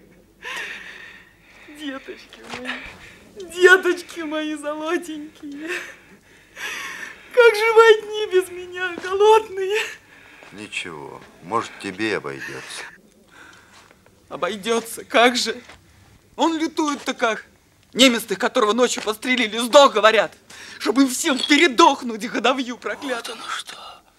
Деточки мои, деточки мои золотенькие. Как же вы одни без меня, голодные? Ничего, может, тебе обойдется. Обойдется, как же? Он лютует-то как? Немец-то, которого ночью подстрелили, сдох, говорят. Чтобы им всем передохнуть, годовью проклятым. Вот оно что.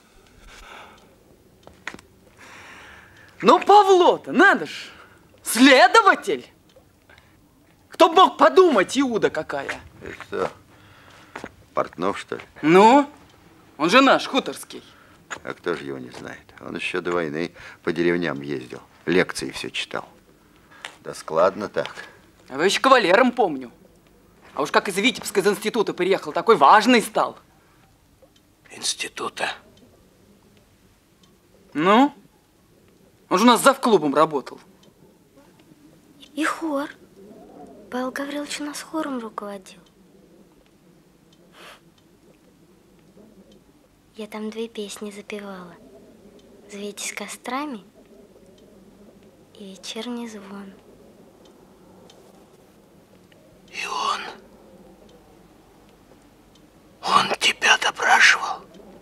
Ну, Павло-то, надо ж, следователь. Кто б мог подумать, Иуда какая? И что, Портнов, что ли? Ну, он же наш, хуторский. А кто же его не знает? Он еще до войны по деревням ездил, лекции все читал. Да складно так. А вы еще кавалером помню. А уж как из Витебска, из института приехал, такой важный стал. Института. Ну? Он же у нас завклубом работал. И хор. Павел Гаврилович у нас хором руководил. Я там две песни запевала. «Звейтесь кострами» и «Вечерний звон». И он, он тебя допрашивал?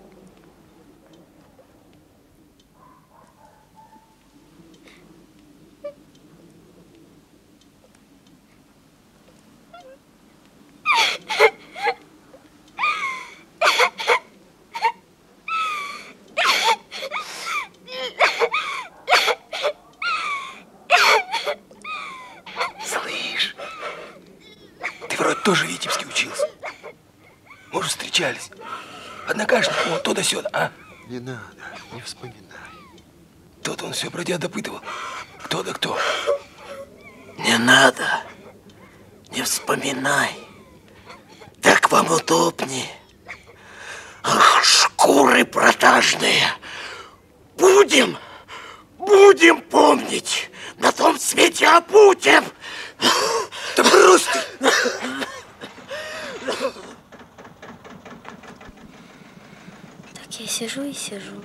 Слышь, ты вроде тоже в Витебске учился. Может, встречались? Однокашник, вот то да сюда, а? Не надо, не вспоминай. Тот он все про тебя допытывал. Кто да кто? Не надо, не вспоминай. Так вам удобнее. Ах, шкуры продажные. Будем, будем помнить. На том свете обудем. Да брось ты. Так Так я сижу и сижу.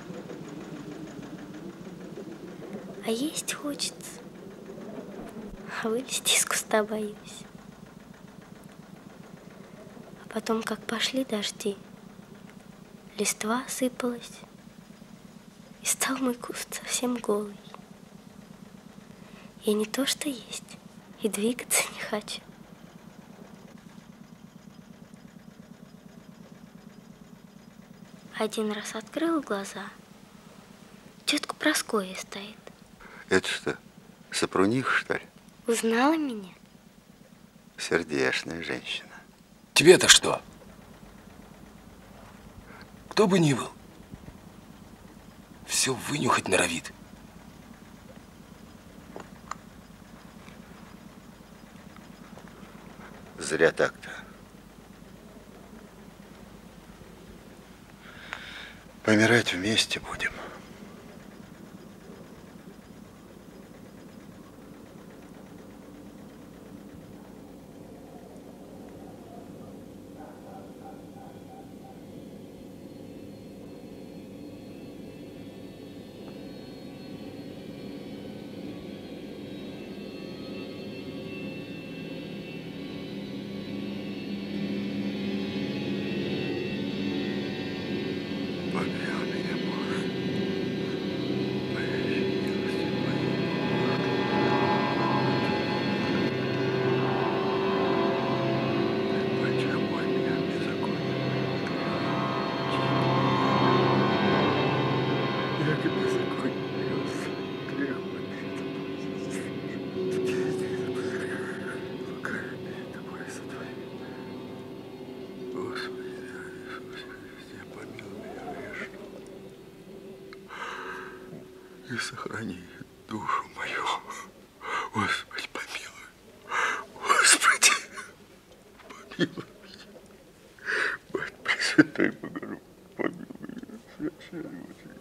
А есть хочется. А вылезти из куста боюсь. А потом, как пошли дожди, листва осыпалась, и стал мой куст совсем голый. Я не то что есть, и двигаться не хочу. Один раз открыла глаза, тетка Прасковья стоит. Это что, Сапруних, что ли? Узнала меня? Сердечная женщина. Тебе-то что? Кто бы ни был, все вынюхать норовит. Зря так-то. Помирать вместе будем. И сохрани душу мою, Господи, помилуй, Господи, помилуй меня, Мать Пресвятая Богородица, помилуй меня, священный мученик.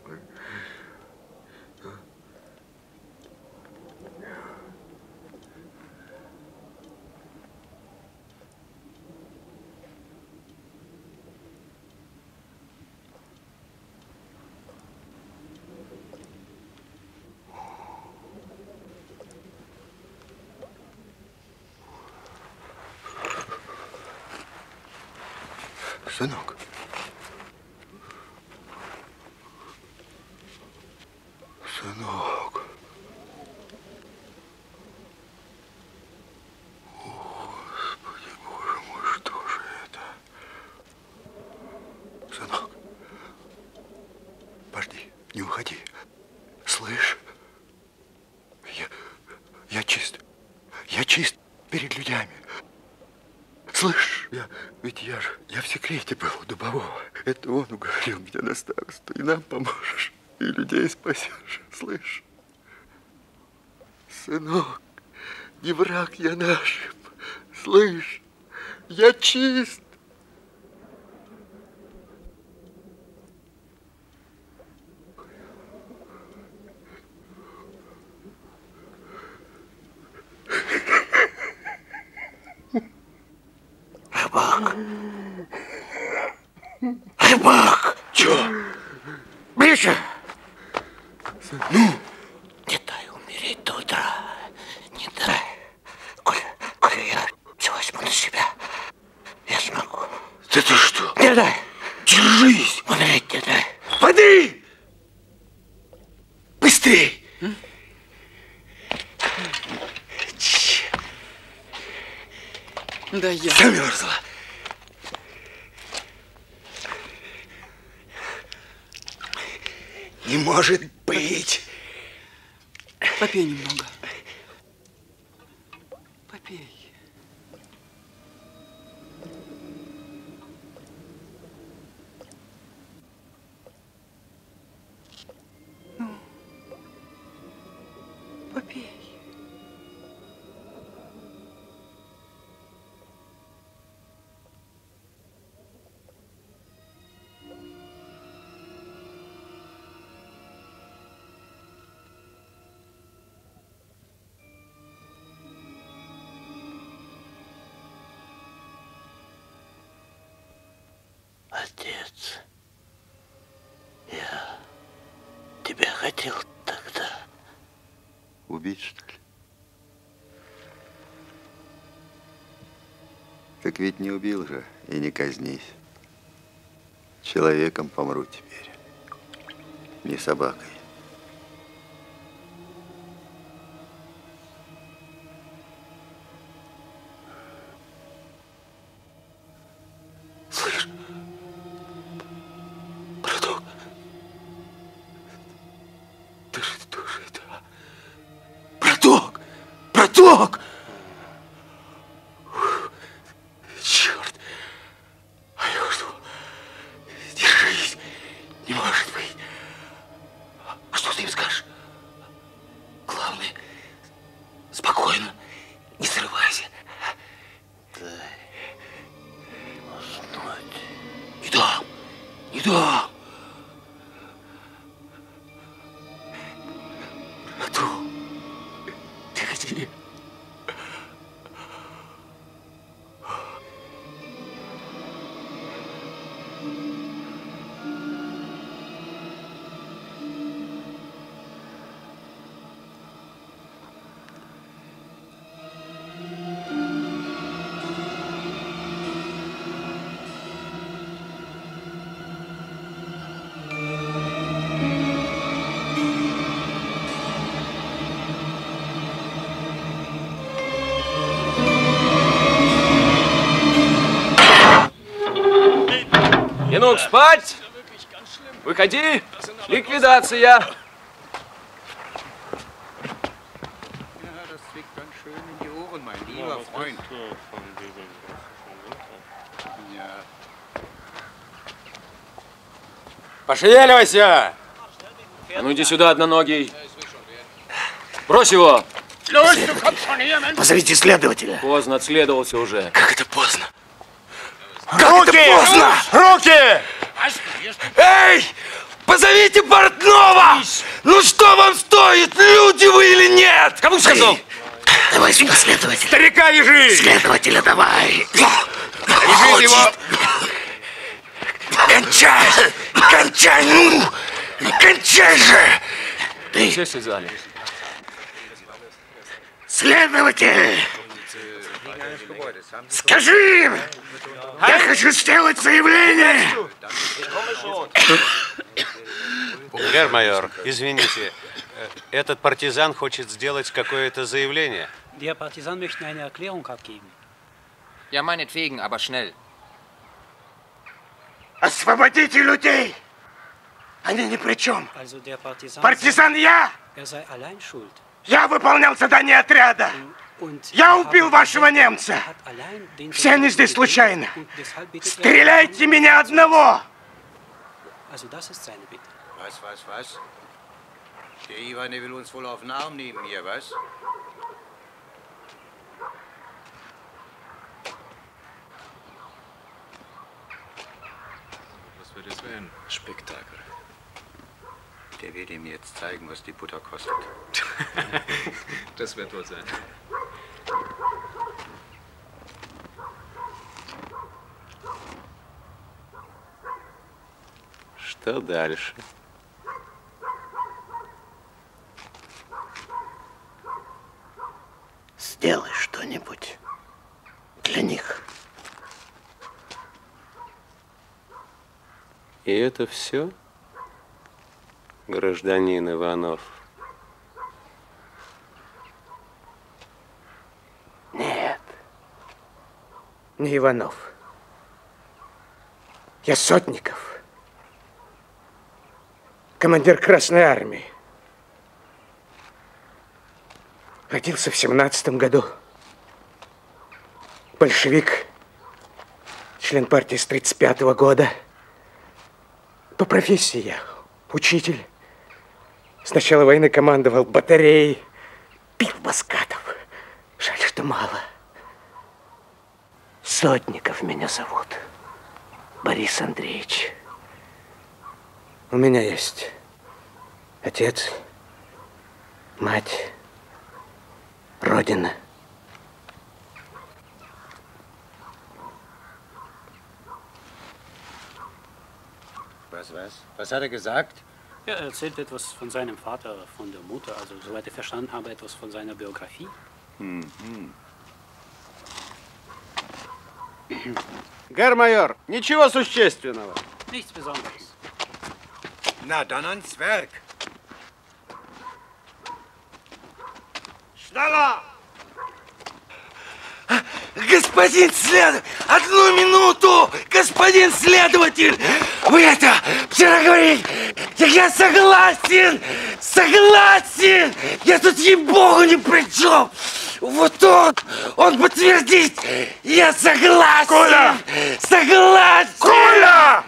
Сынок. Сынок. Господи, Боже мой, что же это? Сынок. Подожди, не уходи. Слышь? Я, я чист. Я чист перед людьми. Слышь, я, ведь я же, я в секрете был у Дубового. Это он уговорил меня на старосту. И нам поможешь, и людей спасешь. Слышь, сынок, не враг я нашим. Слышь, я чист. Рыбак! Рыбак! Чё? Миша! Ну? Не дай умереть до утра. Не дай. Коля, Коля, я все возьму на себя. Я смогу. Да ты что? Не дай. Держись! Умереть не дай. Воды! Быстрей! Да я. Замерзла. Не может быть. Попей немного. Попей. Ну, попей. Отец, хотел тогда? Убить, что ли? Так ведь не убил же и не казнись. Человеком помру теперь, не собакой. Слышь, браток, ты что же это? Браток, браток! Черт, а я что? Держись, не может быть. А что ты им скажешь? Главное, спокойно, не срывайся. Не дам, не дам. Брату, ты где? Янук, спать! Выходи! Ликвидация! Ja, das zwickt ganz schön in die Ohren, mein lieber Freund. Ja. Пошевеливайся! А ну иди сюда, одноногий. Брось его! Позовите следователя. Поздно, отследовался уже. Как это поздно? Как это поздно! Руки! Эй! Позовите портного! Ну что вам стоит, люди вы или нет? Кому сказал? Давай сюда следователя. Старика вяжи! Следователя давай. Вяжите его! Кончай! Кончай, ну! Кончай же! Ты все связали. Следователь! Скажи им! Я хочу сделать заявление! Гермайор, извините, этот партизан хочет сделать какое-то заявление. Der Partisan möchte eine Erklärung abgeben. Ja, meinetwegen, aber schnell. Освободите людей! Они ни при чем. Also der Partisan, Партизан я! er sei allein schuld. Я выполнял задание отряда. Я убил вашего немца. Все они здесь случайно. Стреляйте меня одного! Also das ist seine Bitte. Was, was, was? Der Ivan, der will uns wohl auf den Arm nehmen hier, was? Was wird es werden? Spektakel. Der wird ihm jetzt zeigen, was die Butter kostet. Das wird wohl sein. Что дальше? Сделай что-нибудь для них. И это все, гражданин Иванов? Нет, не Иванов. Я Сотников. Командир Красной Армии. Родился в семнадцатом году. Большевик. Член партии с тридцать пятого года. По профессии я учитель. С начала войны командовал батареей. Пил Баскатов. Жаль, что мало. Сотников меня зовут. Борис Андреевич. У меня есть отец, мать, родина. Was, was? Was hat er gesagt? Ja, er erzählt etwas von seinem Vater, von der Mutter, also soweit ich verstanden habe, etwas von seiner Biografie. Mhm. Герр майор, ничего существенного. Nichts Besonderes. Na, dann ans Werk. Schneller! Господин следователь, одну минуту! Господин следователь! Вы это, вчера говорили, я согласен! Согласен! Я тут, ей-богу, ни при чем! Вот он, он подтвердит! Я согласен! Коля! Согласен! Коля!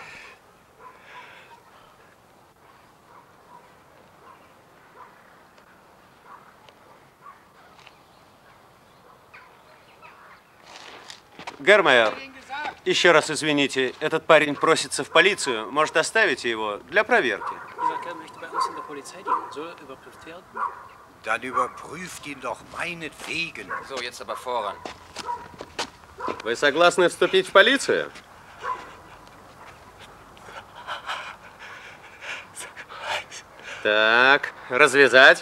Герр майор, еще раз извините, этот парень просится в полицию. Может, оставите его для проверки? Dieser Kerl möchte bei uns in der Polizei dienen. Soll er überprüft werden? Dann überprüft ihn doch meinetwegen. So, jetzt aber voran. Вы согласны вступить в полицию? Так, развязать.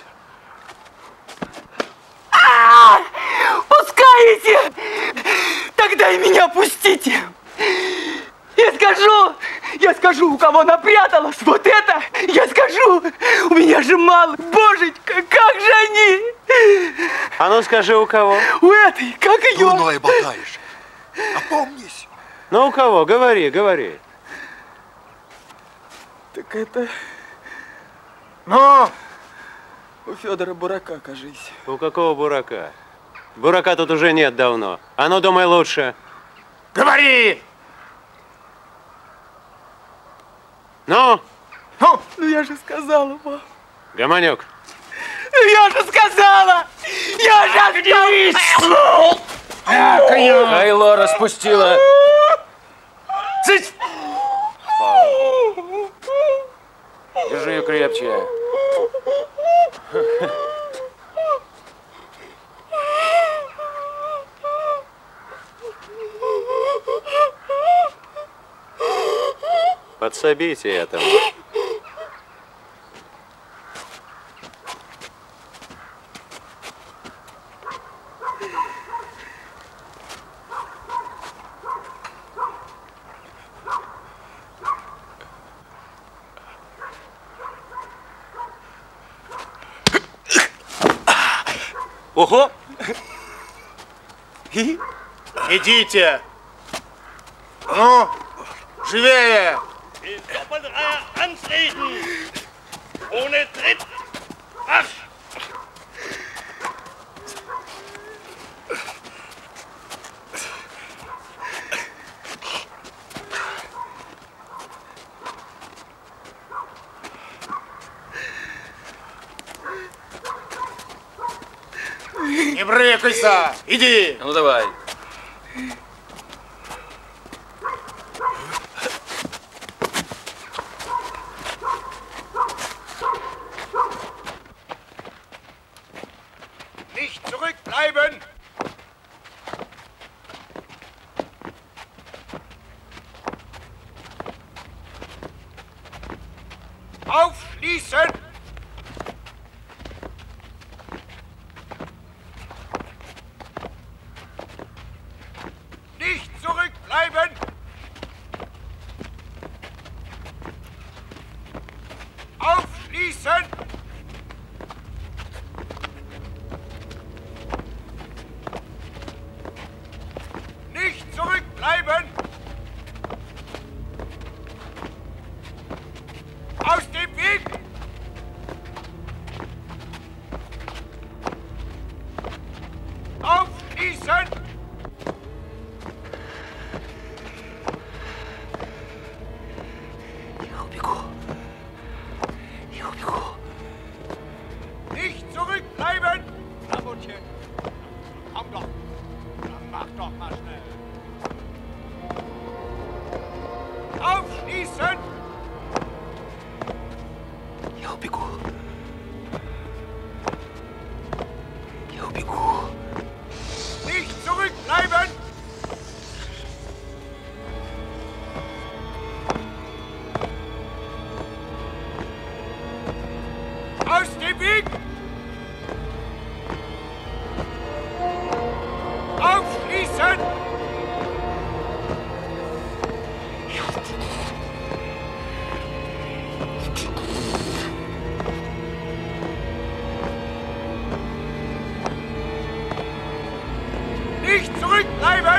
А! Пускаете? Тогда и меня пустите. Я скажу, я скажу, у кого она пряталась. Вот это, я скажу. У меня же мало. Божечка, как же они? А ну скажи, у кого? У этой, как ее? Дурное болтаешь. Опомнись. Ну, у кого? Говори, говори. Так это... Ну, у Федора Бурака, кажись. У какого бурака? Бурака тут уже нет давно. А ну, думай лучше. Говори! Ну? Ну, ну я же сказала, пап. Гомонюк. Я же сказала! Я же сказала! Хайло распустила. Цыть! Держи ее крепче. Подсобите этому. Ого! Идите! Ну, живее! Den Doppeldreier antreten! Ohne Tritt! Ach! Не брыкайся! Иди! Ну давай. Nicht zurückbleiben! Aufschließen! Nicht zurückbleiben! Aufschließen! Nicht zurückbleiben!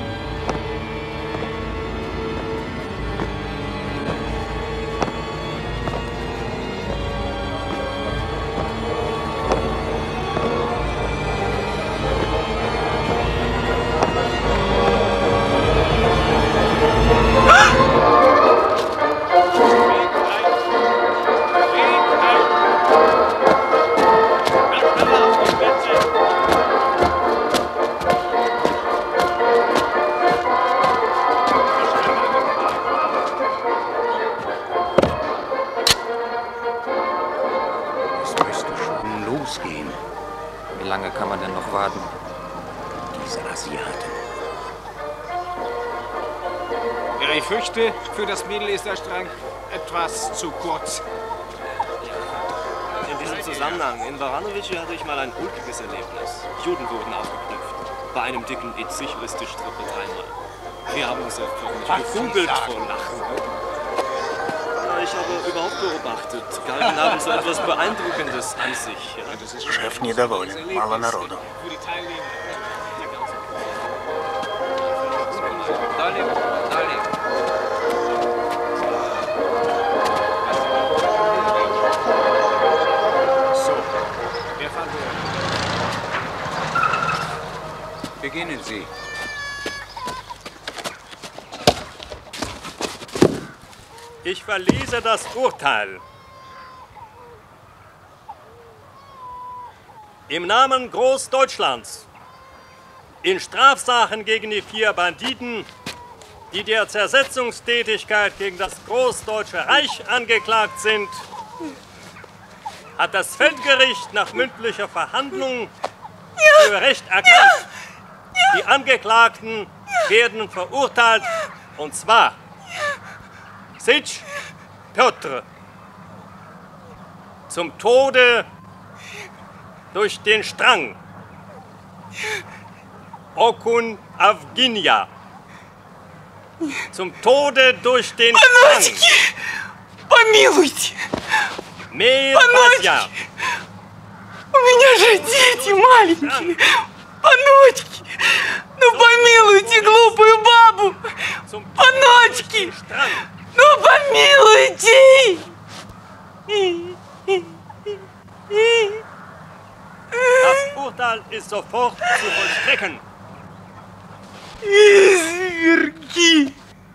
Wie lange kann man denn noch warten? Diese Asiaten. Ja, ich fürchte, für das Mädel ist der Strang etwas zu kurz. In diesem Zusammenhang, in Baranovice hatte ich mal ein ulkiges Erlebnis. Juden wurden aufgeknüpft. Bei einem dicken Itzichlistisch-Truppe dreimal. Wir haben uns einfach gekugelt vor Lachen. Ich habe überhaupt beobachtet. Galgen haben so etwas Beeindruckendes an sich. Ja? Шеф недоволен. Мало народу. Далее, далее. So, wer fährt wohl? Beginnen Sie. Ich verlese das Urteil. Im Namen Großdeutschlands in Strafsachen gegen die vier Banditen, die der Zersetzungstätigkeit gegen das Großdeutsche Reich angeklagt sind, hat das Feldgericht nach mündlicher Verhandlung für Recht erkannt. Die Angeklagten werden verurteilt, und zwar Sitsch Piotr zum Tode durch den Strang, Okun Avginia zum Tode durch den Strang, Помилуйте! Меир Пасья, У меня же дети маленькие! Паночки! Ну помилуйте глупую бабу! Паночки! Ну помилуйте! Das Urteil ist sofort zu vollstrecken. Изверги!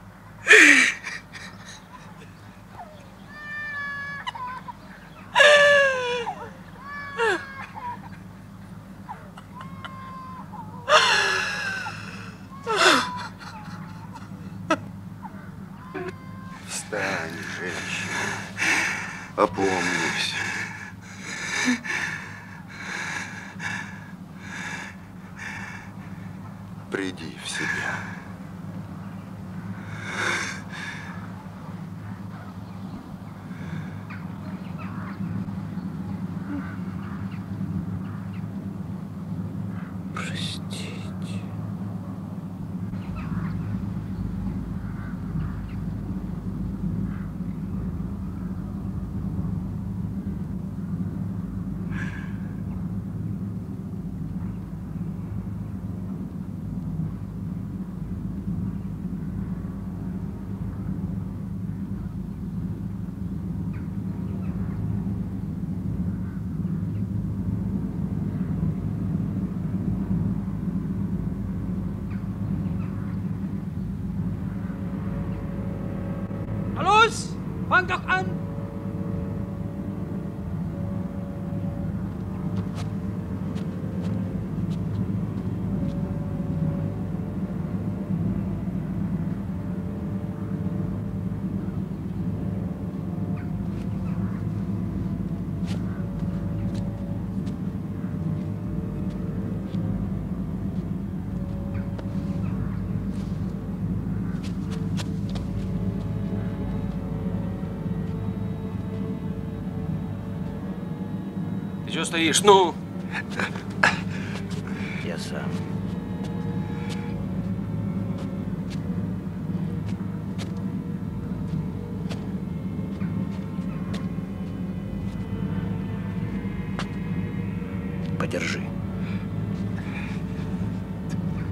Встань, женщина. Опомнись. Приди в себя. Los, fang doch an! Ты чего стоишь? Ну! Я сам. Подержи.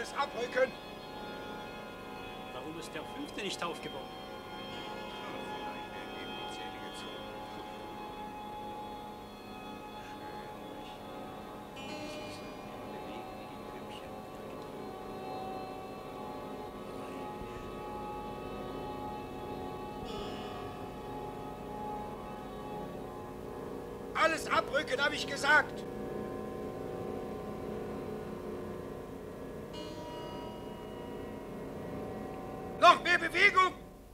Alles abrücken! Warum ist der Fünfte nicht aufgebaut? Alles abrücken, habe ich gesagt! Noch mehr Bewegung!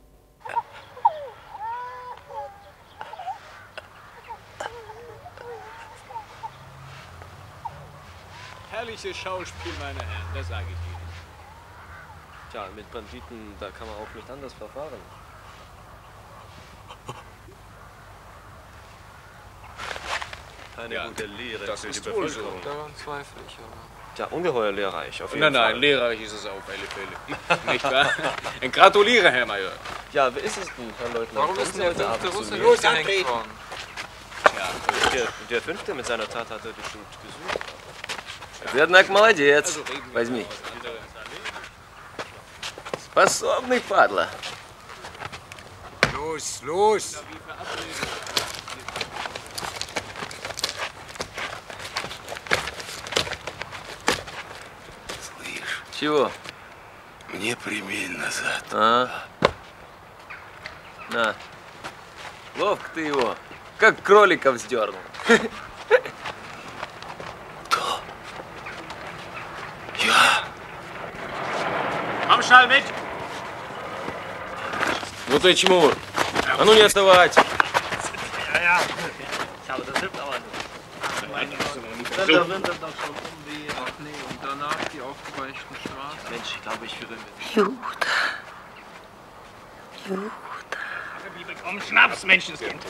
Herrliches Schauspiel, meine Herren, das sage ich Ihnen. Tja, mit Banditen, da kann man auch nicht anders verfahren. Eine Ja, gute Lehre das für die ist wohl so. Bevölkerung. Daran zweifle ich, aber... Tja, ungeheuer lehrreich, auf jeden Nein, Fall. nein, lehrreich ist es auf alle Fälle. Nicht wahr? Ich gratuliere, Herr Major. Ja, wer ist es denn, Herr Leutnant? Warum Kommen ist Sie denn der heute fünfte Abend Russe zu mir? los angehängt worden? Ja, der, der Fünfte mit seiner Tat hat er bestimmt gesucht. Вернак молодец. Возьми. Способный падла. Los, los! Слышь, Чего? мне премень назад. А? На. Ловко ты его. Как кролика вздернул. Я? Komm schnell mit! Ну ты чему? А ну не отставать. Ja, ja. Aber das hilft aber nicht. Dann der Winter doch schon um wie Schnee und danach die aufgeweichten Straßen. Mensch, ich glaube, ich führe mit. Juda. Juda. Wir bekommen Schnaps, Menschenskind.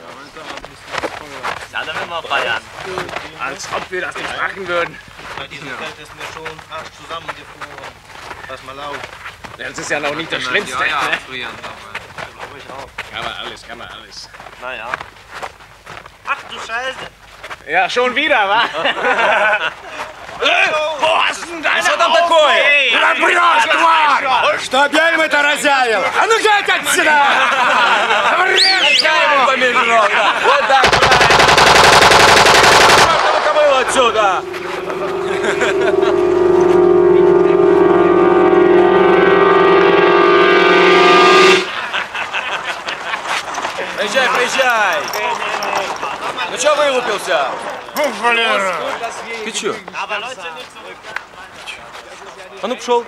Ja, dann werden wir feiern. Als ob wir das nicht machen würden. Bei diesem Geld ist mir schon fast zusammengefroren. Pass mal auf. Das ist ja noch nicht das Schlimmste. Ja, ja, ne? frieren glaube ich auch. Kann man alles, kann man alles. Naja. Ach du Scheiße. Ja, schon wieder, wa? Wo hast du denn deine Что там такое? Напрёг, тварь! Что бельма это разявил? А ну геть отсюда! Врежь его! Помежок. Вот так правильно. Чёртова кобыла отсюда! Приезжай, приезжай! Ну чё вылупился? Ты чё? А ну пошел.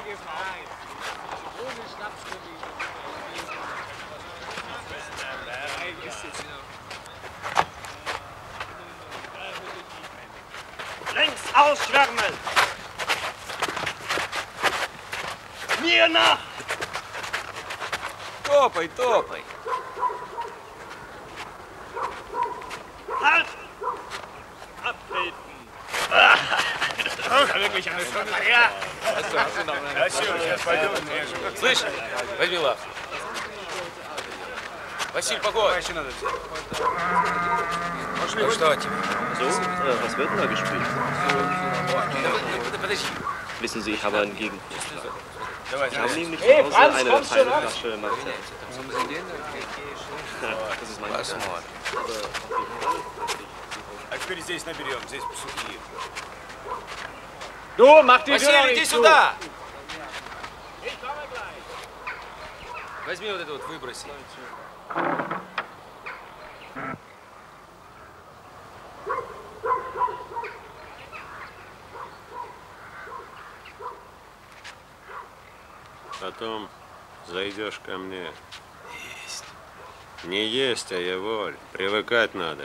Längs ausschwärmen! Mir nach! Топай, топай. Halt! Abtreten! Das ist wirklich eine Stunde her. Hast du, hast du noch eine... Слышь, возьми лав. Василь, погодь. Ну что тебе? So, äh, was wird denn da gespielt? Подожди. Wissen Sie, ich habe einen Gegenvorschlag. Ich habe nämlich zu Hey, Hause Franz, eine kommst feine schon ab? Flasche Martell. Das ist mein Gedanke. А теперь здесь наберем, здесь сухие. Du, mach die Tür Василий, иди nicht zu. сюда! Возьми вот это вот, выброси. Потом зайдешь ко мне. Есть. Не есть, а я воль. Привыкать надо.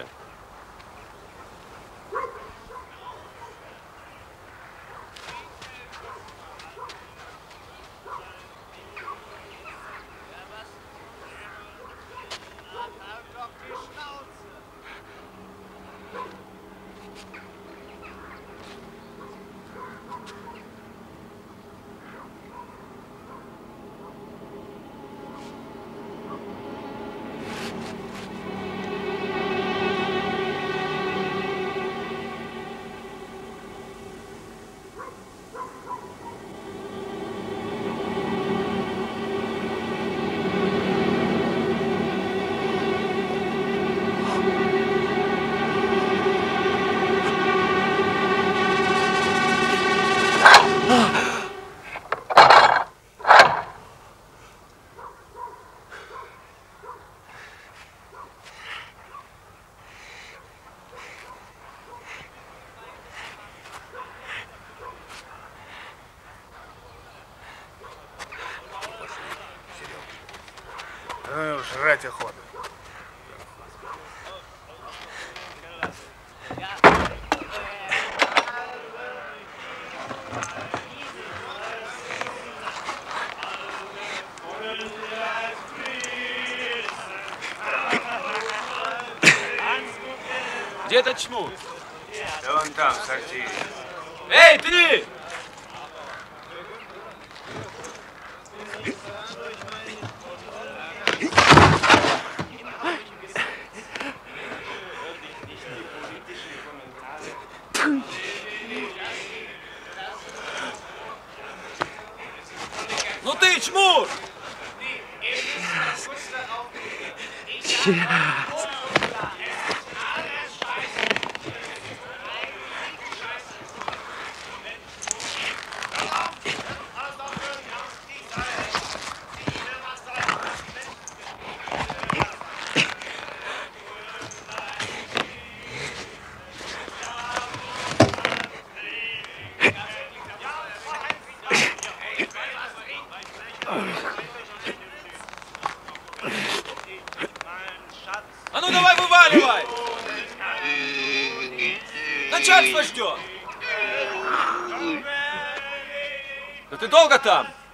ходу. Где этот чмут? Да вон там, в сортире. Эй, ты! Ну ты, чмут! Сейчас. А ну давай вываливай! Начальство ждет! Да ты долго там?